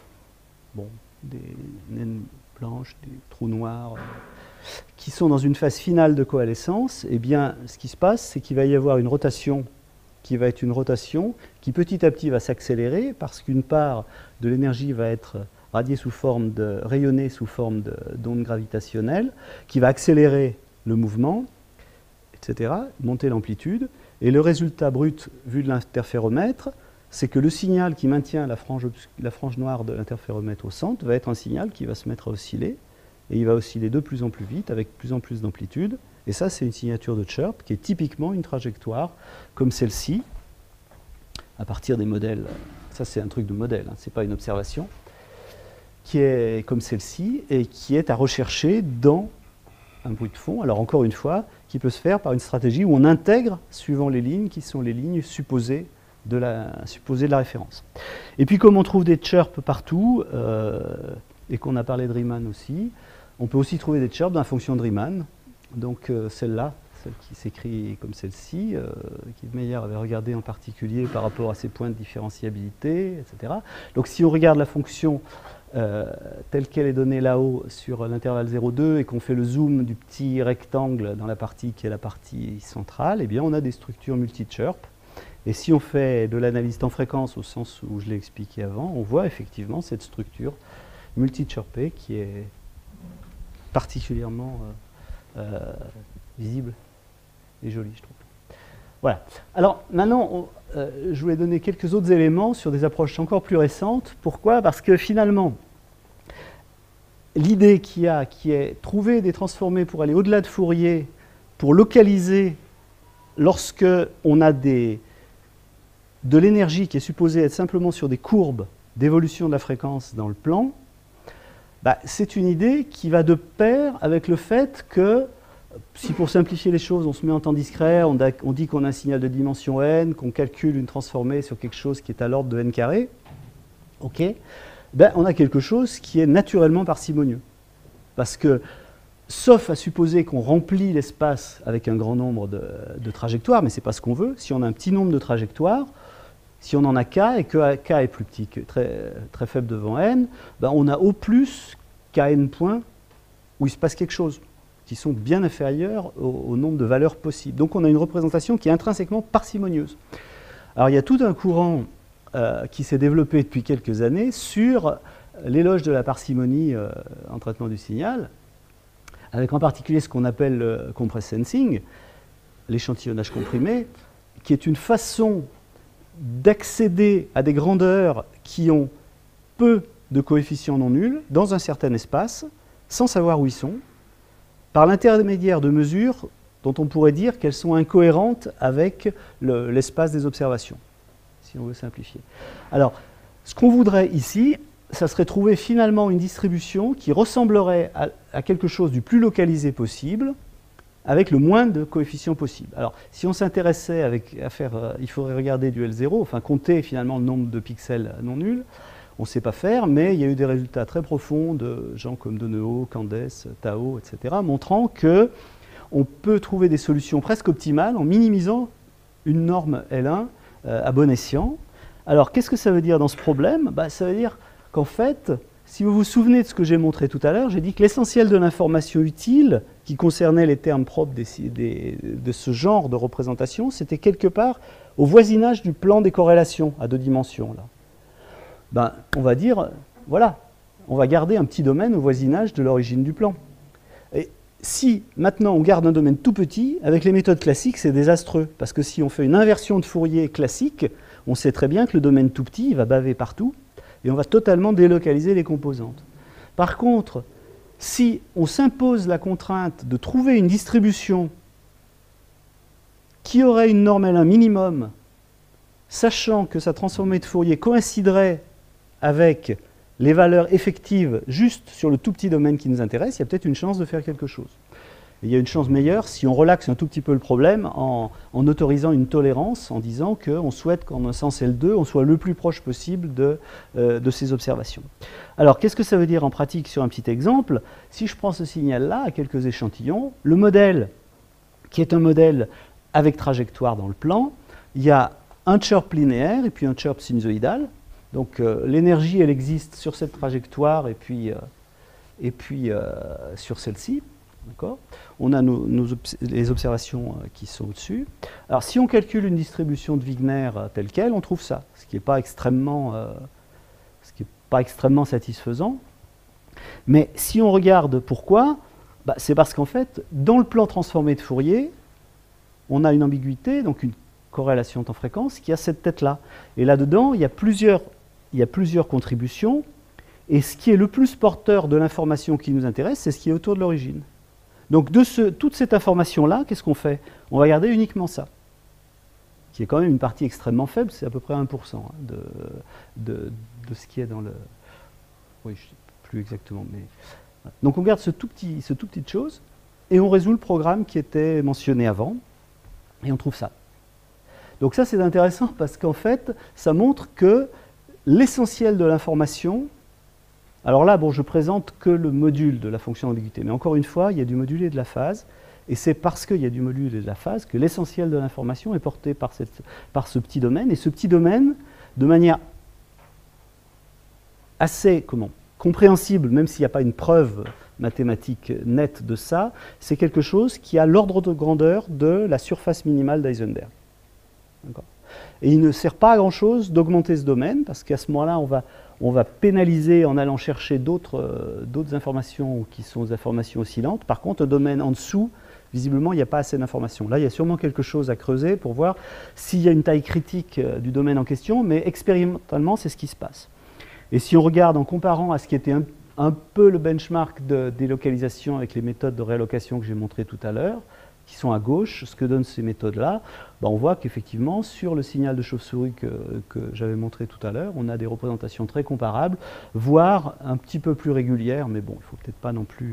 des naines blanches, des trous noirs, qui sont dans une phase finale de coalescence, eh bien, ce qui se passe, c'est qu'il va y avoir une rotation qui va être une rotation qui petit à petit va s'accélérer parce qu'une part de l'énergie va être rayonnée sous forme d'ondes gravitationnelles, qui va accélérer le mouvement, etc., monter l'amplitude. Et le résultat brut, vu de l'interféromètre, c'est que le signal qui maintient la frange noire de l'interféromètre au centre va être un signal qui va se mettre à osciller, et il va osciller de plus en plus vite, avec plus en plus d'amplitude. Et ça, c'est une signature de chirp qui est typiquement une trajectoire comme celle-ci, à partir des modèles. Ça, c'est un truc de modèle, ce n'est pas une observation, qui est comme celle-ci et qui est à rechercher dans un bruit de fond. Alors, encore une fois, qui peut se faire par une stratégie où on intègre, suivant les lignes, qui sont les lignes supposées de la référence. Et puis, comme on trouve des chirps partout, et qu'on a parlé de Riemann aussi, on peut aussi trouver des chirps dans la fonction de Riemann. Donc celle-là, celle qui s'écrit comme celle-ci, qui Meyer avait regardé en particulier par rapport à ses points de différenciabilité, etc. Donc si on regarde la fonction telle qu'elle est donnée là-haut sur l'intervalle 0,2 et qu'on fait le zoom du petit rectangle dans la partie qui est la partie centrale, eh bien on a des structures multi-chirp. Et si on fait de l'analyse temps fréquence au sens où je l'ai expliqué avant, on voit effectivement cette structure multi-chirpée qui est particulièrement visible et jolie, je trouve. Voilà. Alors maintenant, je voulais donner quelques autres éléments sur des approches encore plus récentes. Pourquoi? Parce que finalement, l'idée qui est trouver des transformés pour aller au-delà de Fourier, pour localiser lorsque on a de l'énergie qui est supposée être simplement sur des courbes d'évolution de la fréquence dans le plan, c'est une idée qui va de pair avec le fait que, si pour simplifier les choses, on se met en temps discret, on dit qu'on a un signal de dimension n, qu'on calcule une transformée sur quelque chose qui est à l'ordre de n carré, ok, on a quelque chose qui est naturellement parcimonieux. Parce que, sauf à supposer qu'on remplit l'espace avec un grand nombre de trajectoires, mais ce n'est pas ce qu'on veut, si on a un petit nombre de trajectoires, si on en a k et que k est plus petit, que très, très faible devant n, on a au plus kn points où il se passe quelque chose, qui sont bien inférieurs au nombre de valeurs possibles. Donc on a une représentation qui est intrinsèquement parcimonieuse. Alors il y a tout un courant qui s'est développé depuis quelques années sur l'éloge de la parcimonie en traitement du signal, avec en particulier ce qu'on appelle le compress sensing, l'échantillonnage comprimé, qui est une façon d'accéder à des grandeurs qui ont peu de coefficients non nuls dans un certain espace, sans savoir où ils sont, par l'intermédiaire de mesures dont on pourrait dire qu'elles sont incohérentes avec l'espace des observations, si on veut simplifier. Alors, ce qu'on voudrait ici, ça serait trouver finalement une distribution qui ressemblerait à quelque chose du plus localisé possible, avec le moins de coefficients possible. Alors, si on s'intéressait il faudrait regarder du L0, enfin compter finalement le nombre de pixels non nuls. On ne sait pas faire, mais il y a eu des résultats très profonds de gens comme Deneo, Candes, Tao, etc., montrant qu'on peut trouver des solutions presque optimales en minimisant une norme L1 à bon escient. Alors, qu'est-ce que ça veut dire dans ce problème? Ça veut dire qu'en fait, si vous vous souvenez de ce que j'ai montré tout à l'heure, j'ai dit que l'essentiel de l'information utile qui concernait les termes propres de ce genre de représentation, c'était quelque part au voisinage du plan des corrélations à 2 dimensions. Là. On va dire, voilà, on va garder un petit domaine au voisinage de l'origine du plan. Et si maintenant on garde un domaine tout petit, avec les méthodes classiques, c'est désastreux. Parce que si on fait une inversion de Fourier classique, on sait très bien que le domaine tout petit, il va baver partout, et on va totalement délocaliser les composantes. Par contre, si on s'impose la contrainte de trouver une distribution qui aurait une norme L1 minimum, sachant que sa transformée de Fourier coïnciderait avec les valeurs effectives juste sur le tout petit domaine qui nous intéresse, il y a peut-être une chance de faire quelque chose. Et il y a une chance meilleure si on relaxe un tout petit peu le problème en autorisant une tolérance, en disant qu'on souhaite qu'en un sens L2, on soit le plus proche possible de ces observations. Alors, qu'est-ce que ça veut dire en pratique sur un petit exemple? Si je prends ce signal-là à quelques échantillons, le modèle, qui est un modèle avec trajectoire dans le plan, il y a un chirp linéaire et puis un chirp sinusoïdal. Donc l'énergie, elle existe sur cette trajectoire et puis sur celle-ci. On a les observations qui sont au-dessus. Alors si on calcule une distribution de Wigner telle qu'elle, on trouve ça, ce qui n'est pas extrêmement satisfaisant. Mais si on regarde pourquoi, c'est parce qu'en fait, dans le plan transformé de Fourier, on a une ambiguïté, donc une corrélation temps-fréquence qui a cette tête-là. Et là-dedans, il y a plusieurs contributions, et ce qui est le plus porteur de l'information qui nous intéresse, c'est ce qui est autour de l'origine. Donc de toute cette information-là, qu'est-ce qu'on fait? On va garder uniquement ça, qui est quand même une partie extrêmement faible, c'est à peu près 1% de ce qui est dans le... Oui, je ne sais plus exactement, mais... Donc on garde ce tout petite chose, et on résout le programme qui était mentionné avant, et on trouve ça. Donc ça, c'est intéressant parce qu'en fait, ça montre que l'essentiel de l'information... Alors là, bon, je présente que le module de la fonction d'ambiguïté, mais encore une fois, il y a du module et de la phase, et c'est parce qu'il y a du module et de la phase que l'essentiel de l'information est porté par ce petit domaine, et ce petit domaine, de manière assez compréhensible, même s'il n'y a pas une preuve mathématique nette de ça, c'est quelque chose qui a l'ordre de grandeur de la surface minimale d'Heisenberg. Et il ne sert pas à grand-chose d'augmenter ce domaine, parce qu'à ce moment-là, on va pénaliser en allant chercher d'autres informations qui sont des informations oscillantes. Par contre, au domaine en dessous, visiblement, il n'y a pas assez d'informations. Là, il y a sûrement quelque chose à creuser pour voir s'il y a une taille critique du domaine en question, mais expérimentalement, c'est ce qui se passe. Et si on regarde en comparant à ce qui était un peu le benchmark de délocalisation avec les méthodes de réallocation que j'ai montrées tout à l'heure, qui sont à gauche, ce que donnent ces méthodes-là, on voit qu'effectivement, sur le signal de chauve-souris que j'avais montré tout à l'heure, on a des représentations très comparables, voire un petit peu plus régulières, mais bon, il ne faut peut-être pas non plus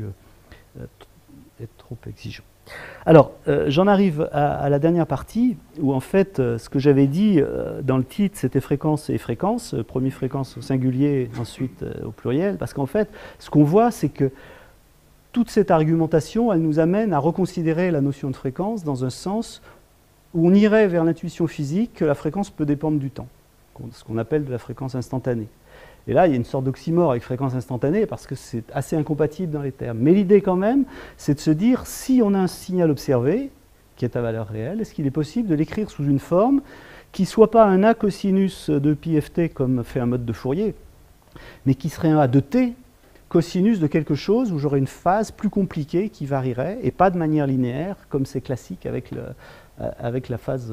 être trop exigeant. Alors, j'en arrive à la dernière partie, où en fait, ce que j'avais dit dans le titre, c'était fréquence et fréquence, premier fréquence au singulier, ensuite au pluriel, parce qu'en fait, ce qu'on voit, c'est que toute cette argumentation, elle nous amène à reconsidérer la notion de fréquence dans un sens où on irait vers l'intuition physique que la fréquence peut dépendre du temps, ce qu'on appelle de la fréquence instantanée. Et là, il y a une sorte d'oxymore avec fréquence instantanée parce que c'est assez incompatible dans les termes. Mais l'idée quand même, c'est de se dire, si on a un signal observé, qui est à valeur réelle, est-ce qu'il est possible de l'écrire sous une forme qui ne soit pas un A cosinus de pi ft comme fait un mode de Fourier, mais qui serait un A de t cosinus de quelque chose où j'aurais une phase plus compliquée qui varierait, et pas de manière linéaire, comme c'est classique avec la phase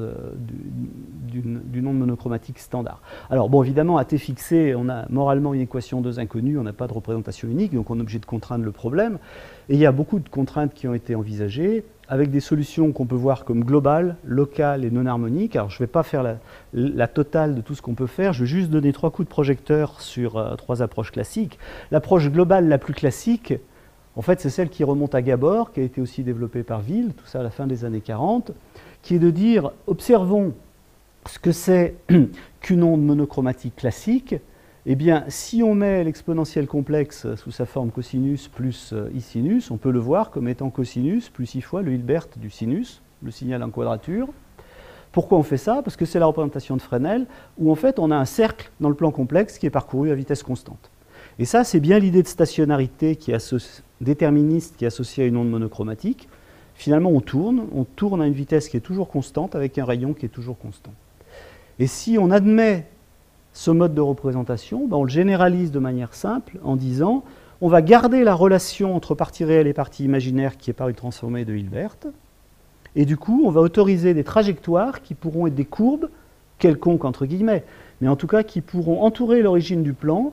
d'une onde monochromatique standard. Alors bon, évidemment, à t fixé, on a moralement une équation 2 inconnue, on n'a pas de représentation unique, donc on est obligé de contraindre le problème. Et il y a beaucoup de contraintes qui ont été envisagées, avec des solutions qu'on peut voir comme globales, locales et non harmoniques. Alors je ne vais pas faire la totale de tout ce qu'on peut faire, je vais juste donner 3 coups de projecteur sur 3 approches classiques. L'approche globale la plus classique, en fait, c'est celle qui remonte à Gabor, qui a été aussi développée par Wille, tout ça à la fin des années 40, qui est de dire, observons ce que c'est qu'une onde monochromatique classique. Eh bien, si on met l'exponentielle complexe sous sa forme cosinus plus I sinus, on peut le voir comme étant cosinus plus I fois le Hilbert du sinus, le signal en quadrature. Pourquoi on fait ça? Parce que c'est la représentation de Fresnel, où en fait on a un cercle dans le plan complexe qui est parcouru à vitesse constante. Et ça, c'est bien l'idée de stationnarité déterministe qui est associée à une onde monochromatique. Finalement, on tourne à une vitesse qui est toujours constante, avec un rayon qui est toujours constant. Et si on admet ce mode de représentation, on le généralise de manière simple en disant on va garder la relation entre partie réelle et partie imaginaire qui est par une transformée de Hilbert, et du coup, on va autoriser des trajectoires qui pourront être des courbes, quelconques entre guillemets, mais en tout cas qui pourront entourer l'origine du plan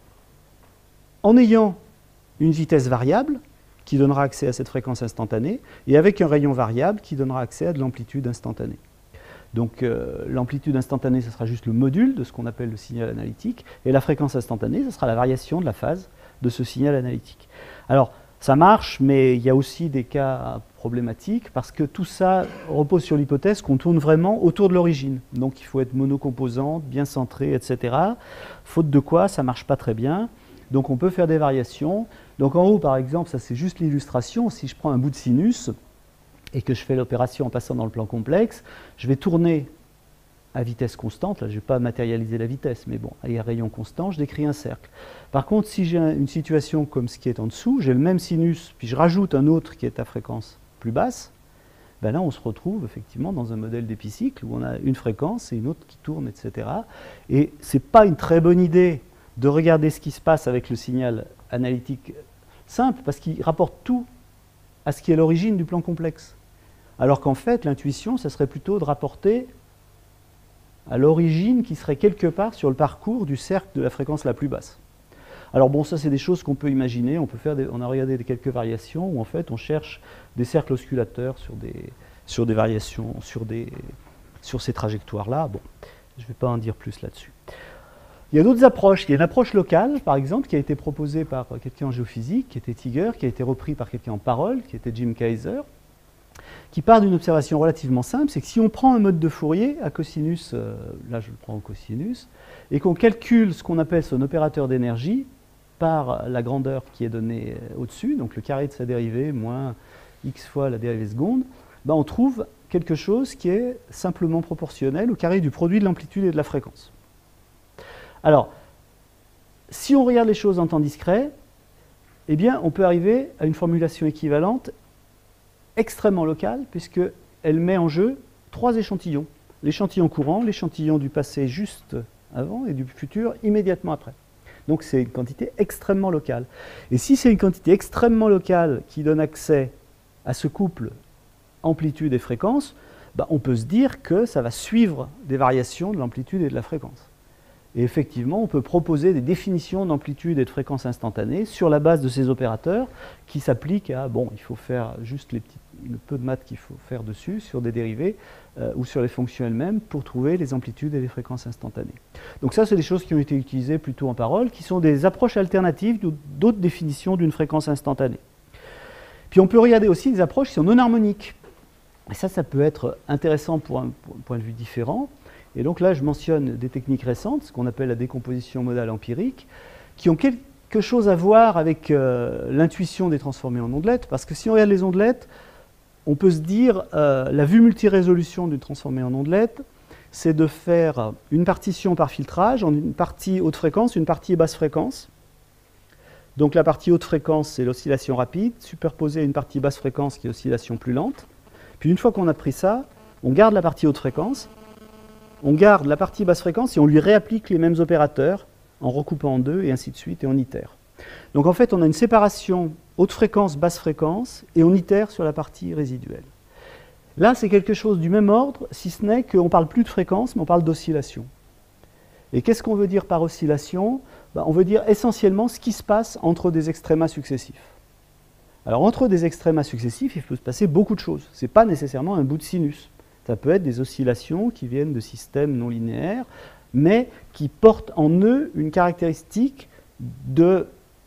en ayant une vitesse variable qui donnera accès à cette fréquence instantanée, et avec un rayon variable qui donnera accès à de l'amplitude instantanée. Donc l'amplitude instantanée, ce sera juste le module de ce qu'on appelle le signal analytique, et la fréquence instantanée, ce sera la variation de la phase de ce signal analytique. Alors, ça marche, mais il y a aussi des cas problématiques, parce que tout ça repose sur l'hypothèse qu'on tourne vraiment autour de l'origine. Donc il faut être monocomposante, bien centré, etc. Faute de quoi, ça ne marche pas très bien. Donc on peut faire des variations. Donc en haut, par exemple, ça c'est juste l'illustration. Si je prends un bout de sinus, et que je fais l'opération en passant dans le plan complexe, je vais tourner à vitesse constante. Là, je ne vais pas matérialiser la vitesse, mais bon, avec un rayon constant, je décris un cercle. Par contre, si j'ai une situation comme ce qui est en dessous, j'ai le même sinus, puis je rajoute un autre qui est à fréquence plus basse, ben là, on se retrouve effectivement dans un modèle d'épicycle où on a une fréquence et une autre qui tourne, etc. Et ce n'est pas une très bonne idée de regarder ce qui se passe avec le signal analytique simple, parce qu'il rapporte tout à ce qui est l'origine du plan complexe. Alors qu'en fait, l'intuition, ça serait plutôt de rapporter à l'origine qui serait quelque part sur le parcours du cercle de la fréquence la plus basse. Alors bon, ça c'est des choses qu'on peut imaginer, on a regardé quelques variations où en fait on cherche des cercles osculateurs sur des variations, sur ces trajectoires-là. Bon, je ne vais pas en dire plus là-dessus. Il y a d'autres approches. Il y a une approche locale, par exemple, qui a été proposée par quelqu'un en géophysique, qui était Tiger, qui a été repris par quelqu'un en parole, qui était Jim Kaiser, qui part d'une observation relativement simple, c'est que si on prend un mode de Fourier à cosinus, là je le prends au cosinus, et qu'on calcule ce qu'on appelle son opérateur d'énergie par la grandeur qui est donnée au-dessus, donc le carré de sa dérivée moins x fois la dérivée seconde, ben on trouve quelque chose qui est simplement proportionnel au carré du produit de l'amplitude et de la fréquence. Alors, si on regarde les choses en temps discret, eh bien, on peut arriver à une formulation équivalente extrêmement locale, puisqu'elle met en jeu 3 échantillons. l'échantillon courant, l'échantillon du passé juste avant et du futur immédiatement après. Donc c'est une quantité extrêmement locale. Et si c'est une quantité extrêmement locale qui donne accès à ce couple amplitude et fréquence, bah, on peut se dire que ça va suivre des variations de l'amplitude et de la fréquence. Et effectivement, on peut proposer des définitions d'amplitude et de fréquence instantanée sur la base de ces opérateurs qui s'appliquent à, bon, il faut faire juste le peu de maths qu'il faut faire dessus, sur des dérivés ou sur les fonctions elles-mêmes pour trouver les amplitudes et les fréquences instantanées. Donc ça, c'est des choses qui ont été utilisées plutôt en parole, qui sont des approches alternatives d'autres définitions d'une fréquence instantanée. Puis on peut regarder aussi des approches qui sont non harmoniques. Et ça peut être intéressant pour un point de vue différent. Et donc là, je mentionne des techniques récentes, ce qu'on appelle la décomposition modale empirique, qui ont quelque chose à voir avec l'intuition des transformés en ondelettes, parce que si on regarde les ondelettes, on peut se dire, la vue multirésolution d'une transformée en ondelette, c'est de faire une partition par filtrage, en une partie haute fréquence, une partie basse fréquence. Donc la partie haute fréquence, c'est l'oscillation rapide, superposée à une partie basse fréquence qui est l'oscillation plus lente. Puis une fois qu'on a pris ça, on garde la partie haute fréquence, on garde la partie basse fréquence et on lui réapplique les mêmes opérateurs en recoupant en deux et ainsi de suite et on itère. Donc en fait, on a une séparation haute fréquence, basse fréquence et on itère sur la partie résiduelle. Là, c'est quelque chose du même ordre, si ce n'est qu'on ne parle plus de fréquence, mais on parle d'oscillation. Et qu'est-ce qu'on veut dire par oscillation? On veut dire essentiellement ce qui se passe entre des extrémas successifs. Alors entre des extrémas successifs, il peut se passer beaucoup de choses. Ce n'est pas nécessairement un bout de sinus. Ça peut être des oscillations qui viennent de systèmes non linéaires, mais qui portent en eux une caractéristique de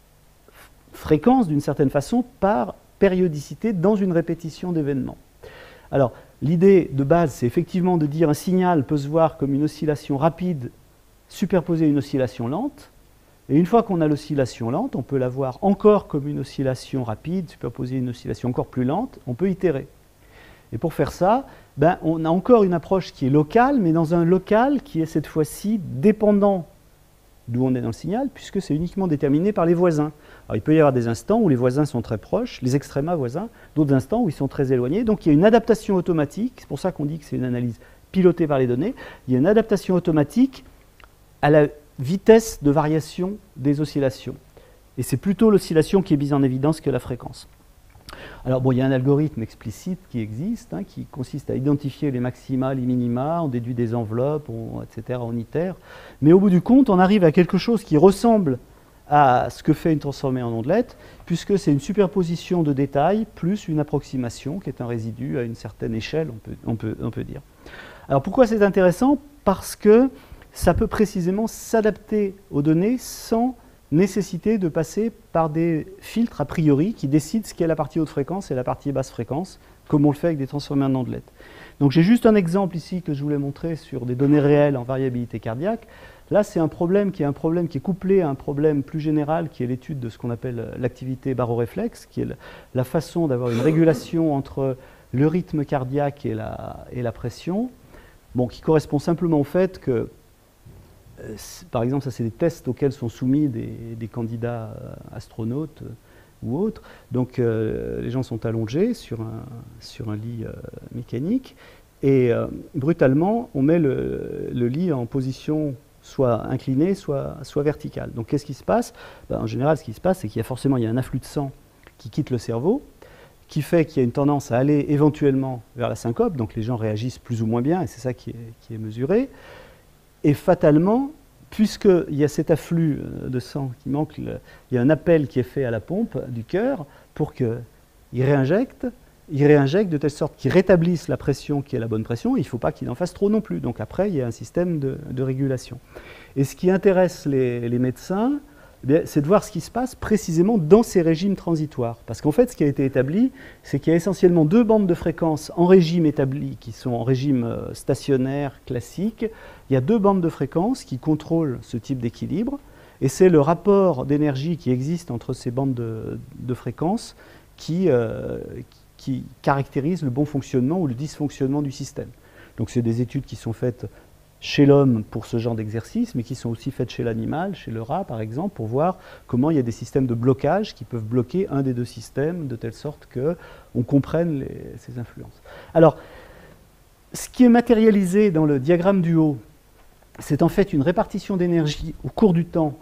fréquence, d'une certaine façon, par périodicité dans une répétition d'événements. Alors, l'idée de base, c'est effectivement de dire un signal peut se voir comme une oscillation rapide superposée à une oscillation lente. Et une fois qu'on a l'oscillation lente, on peut la voir encore comme une oscillation rapide superposée à une oscillation encore plus lente. On peut itérer. Et pour faire ça, on a encore une approche qui est locale, mais dans un local qui est cette fois-ci dépendant d'où on est dans le signal, puisque c'est uniquement déterminé par les voisins. Alors, il peut y avoir des instants où les voisins sont très proches, les extrémas voisins, d'autres instants où ils sont très éloignés. Donc il y a une adaptation automatique, c'est pour ça qu'on dit que c'est une analyse pilotée par les données, il y a une adaptation automatique à la vitesse de variation des oscillations. Et c'est plutôt l'oscillation qui est mise en évidence que la fréquence. Alors bon, il y a un algorithme explicite qui existe, qui consiste à identifier les maxima, les minima, on déduit des enveloppes, etc., on itère. Mais au bout du compte, on arrive à quelque chose qui ressemble à ce que fait une transformée en ondelette, puisque c'est une superposition de détails plus une approximation qui est un résidu à une certaine échelle, on peut dire. Alors pourquoi c'est intéressant? Parce que ça peut précisément s'adapter aux données sans nécessité de passer par des filtres a priori qui décident ce qu'est la partie haute fréquence et la partie basse fréquence, comme on le fait avec des transformés en ondelette. Donc j'ai juste un exemple ici que je voulais montrer sur des données réelles en variabilité cardiaque. Là, c'est un problème qui est couplé à un problème plus général qui est l'étude de ce qu'on appelle l'activité baroréflexe, qui est la façon d'avoir une régulation entre le rythme cardiaque et la pression, qui correspond simplement au fait que par exemple, ça c'est des tests auxquels sont soumis des candidats astronautes ou autres. Donc les gens sont allongés sur un lit mécanique et brutalement on met le lit en position soit inclinée, soit verticale. Donc qu'est-ce qui se passe? En général, ce qui se passe, c'est qu'il y a forcément un afflux de sang qui quitte le cerveau, qui fait qu'il y a une tendance à aller éventuellement vers la syncope, donc les gens réagissent plus ou moins bien, et c'est ça qui est mesuré. Et fatalement, puisqu'il y a cet afflux de sang qui manque, il y a un appel qui est fait à la pompe du cœur pour qu'il réinjecte de telle sorte qu'il rétablisse la pression qui est la bonne pression, et il ne faut pas qu'il en fasse trop non plus. Donc après, il y a un système de régulation. Et ce qui intéresse les médecins, c'est de voir ce qui se passe précisément dans ces régimes transitoires. Parce qu'en fait, ce qui a été établi, c'est qu'il y a essentiellement deux bandes de fréquences en régime établi, qui sont en régime stationnaire, classique. Il y a deux bandes de fréquences qui contrôlent ce type d'équilibre, et c'est le rapport d'énergie qui existe entre ces bandes de fréquences qui caractérise le bon fonctionnement ou le dysfonctionnement du système. Donc c'est des études qui sont faites chez l'homme pour ce genre d'exercice, mais qui sont aussi faites chez l'animal, chez le rat par exemple, pour voir comment il y a des systèmes de blocage qui peuvent bloquer un des deux systèmes de telle sorte qu'on comprenne ces influences. Alors, Ce qui est matérialisé dans le diagramme du haut, c'est en fait une répartition d'énergie au cours du temps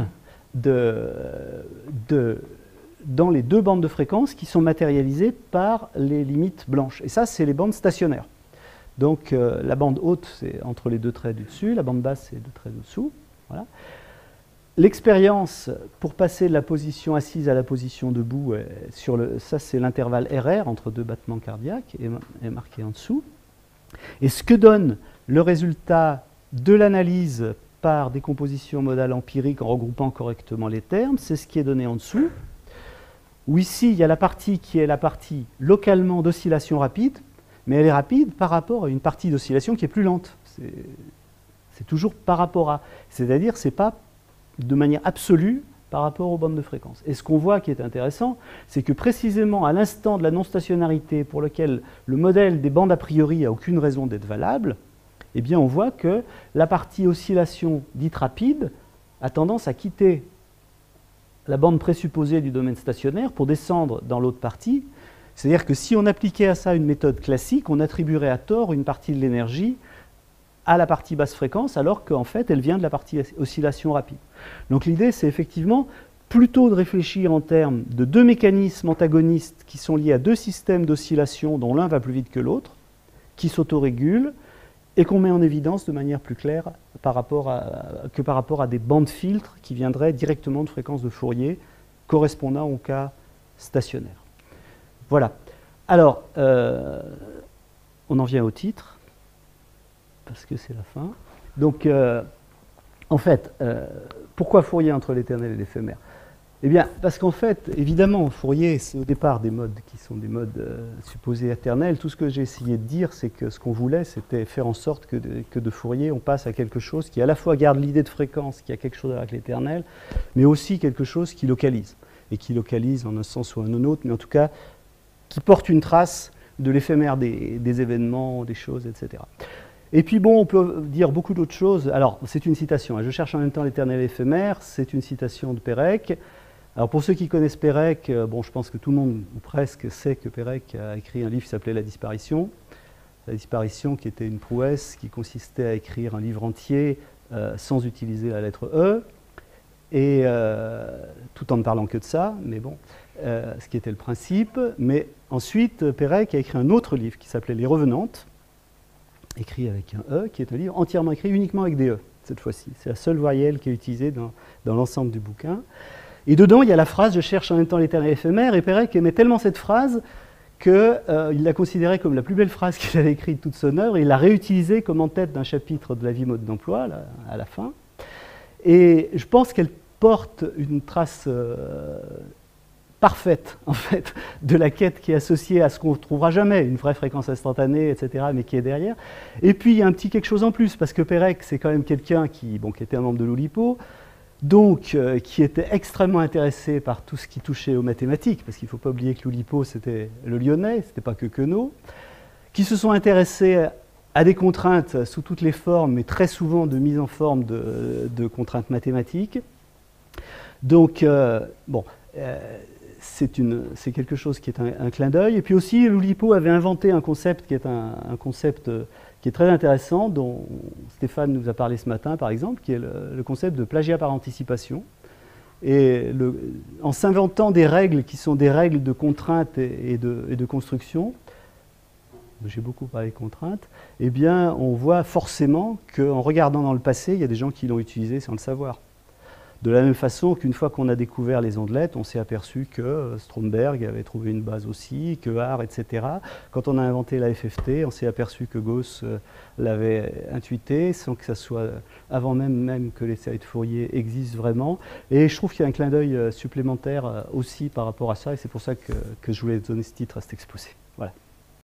dans les deux bandes de fréquences qui sont matérialisées par les limites blanches. Et ça, c'est les bandes stationnaires. Donc la bande haute, c'est entre les deux traits du dessus, la bande basse, c'est les deux traits du dessous. Voilà. L'expérience pour passer de la position assise à la position debout, ça c'est l'intervalle RR entre deux battements cardiaques, est marqué en dessous. Et ce que donne le résultat de l'analyse par décomposition modale empirique en regroupant correctement les termes, c'est ce qui est donné en dessous, où ici il y a la partie qui est la partie localement d'oscillation rapide, mais elle est rapide par rapport à une partie d'oscillation qui est plus lente. C'est toujours par rapport à, c'est-à-dire c'est pas de manière absolue par rapport aux bandes de fréquence. Et ce qu'on voit qui est intéressant, c'est que précisément à l'instant de la non-stationnarité pour lequel le modèle des bandes a priori n'a aucune raison d'être valable, eh bien on voit que la partie oscillation dite rapide a tendance à quitter la bande présupposée du domaine stationnaire pour descendre dans l'autre partie. C'est-à-dire que si on appliquait à ça une méthode classique, on attribuerait à tort une partie de l'énergie à la partie basse fréquence, alors qu'en fait, elle vient de la partie oscillation rapide. Donc l'idée, c'est effectivement plutôt de réfléchir en termes de deux mécanismes antagonistes qui sont liés à deux systèmes d'oscillation dont l'un va plus vite que l'autre, qui s'autorégulent, et qu'on met en évidence de manière plus claire par rapport à des bandes filtres qui viendraient directement de fréquences de Fourier correspondant au cas stationnaire. Voilà. Alors, on en vient au titre, parce que c'est la fin. Donc, en fait, pourquoi Fourier entre l'éternel et l'éphémère? Eh bien, parce qu'en fait, évidemment, Fourier, c'est au départ des modes qui sont des modes supposés éternels. Tout ce que j'ai essayé de dire, c'est que ce qu'on voulait, c'était faire en sorte que de Fourier, on passe à quelque chose qui à la fois garde l'idée de fréquence, qui a quelque chose avec l'éternel, mais aussi quelque chose qui localise. Et qui localise en un sens ou en un autre, mais en tout cas, qui porte une trace de l'éphémère des événements, des choses, etc. Et puis bon, on peut dire beaucoup d'autres choses. Alors, c'est une citation. Je cherche en même temps l'éternel et l'éphémère. C'est une citation de Pérec. Alors, pour ceux qui connaissent Pérec, bon, je pense que tout le monde, ou presque, sait que Pérec a écrit un livre qui s'appelait La disparition. La disparition qui était une prouesse qui consistait à écrire un livre entier sans utiliser la lettre E, et tout en ne parlant que de ça, mais bon, ce qui était le principe. Mais ensuite, Pérec a écrit un autre livre qui s'appelait Les Revenantes, écrit avec un E, qui est un livre entièrement écrit uniquement avec des E, cette fois-ci. C'est la seule voyelle qui est utilisée dans l'ensemble du bouquin. Et dedans, il y a la phrase « Je cherche en même temps l'éternel éphémère », et Pérec aimait tellement cette phrase qu'il l'a considérée comme la plus belle phrase qu'il avait écrite toute son œuvre, et il l'a réutilisée comme en tête d'un chapitre de la vie mode d'emploi, à la fin. Et je pense qu'elle porte une trace parfaite, en fait, de la quête qui est associée à ce qu'on ne trouvera jamais, une vraie fréquence instantanée, etc., mais qui est derrière. Et puis, il y a un petit quelque chose en plus, parce que Pérec, c'est quand même quelqu'un qui était un membre de l'Oulipo, donc qui était extrêmement intéressé par tout ce qui touchait aux mathématiques, parce qu'il ne faut pas oublier que l'Oulipo, c'était le Lyonnais, ce n'était pas que Queneau, qui se sont intéressés à des contraintes sous toutes les formes, mais très souvent de mise en forme de contraintes mathématiques. Donc, c'est quelque chose qui est un clin d'œil. Et puis aussi, l'Oulipo avait inventé un concept qui est un concept qui est très intéressant, dont Stéphane nous a parlé ce matin, par exemple, qui est le concept de plagiat par anticipation. Et en s'inventant des règles qui sont des règles de contraintes et de construction, j'ai beaucoup parlé de contraintes, eh bien, on voit forcément qu'en regardant dans le passé, il y a des gens qui l'ont utilisé sans le savoir. De la même façon qu'une fois qu'on a découvert les ondelettes, on s'est aperçu que Stromberg avait trouvé une base aussi, que Haar, etc. Quand on a inventé la FFT, on s'est aperçu que Gauss l'avait intuité, sans que ça soit avant même que les séries de Fourier existent vraiment. Et je trouve qu'il y a un clin d'œil supplémentaire aussi par rapport à ça, et c'est pour ça que je voulais donner ce titre à cet exposé. Voilà.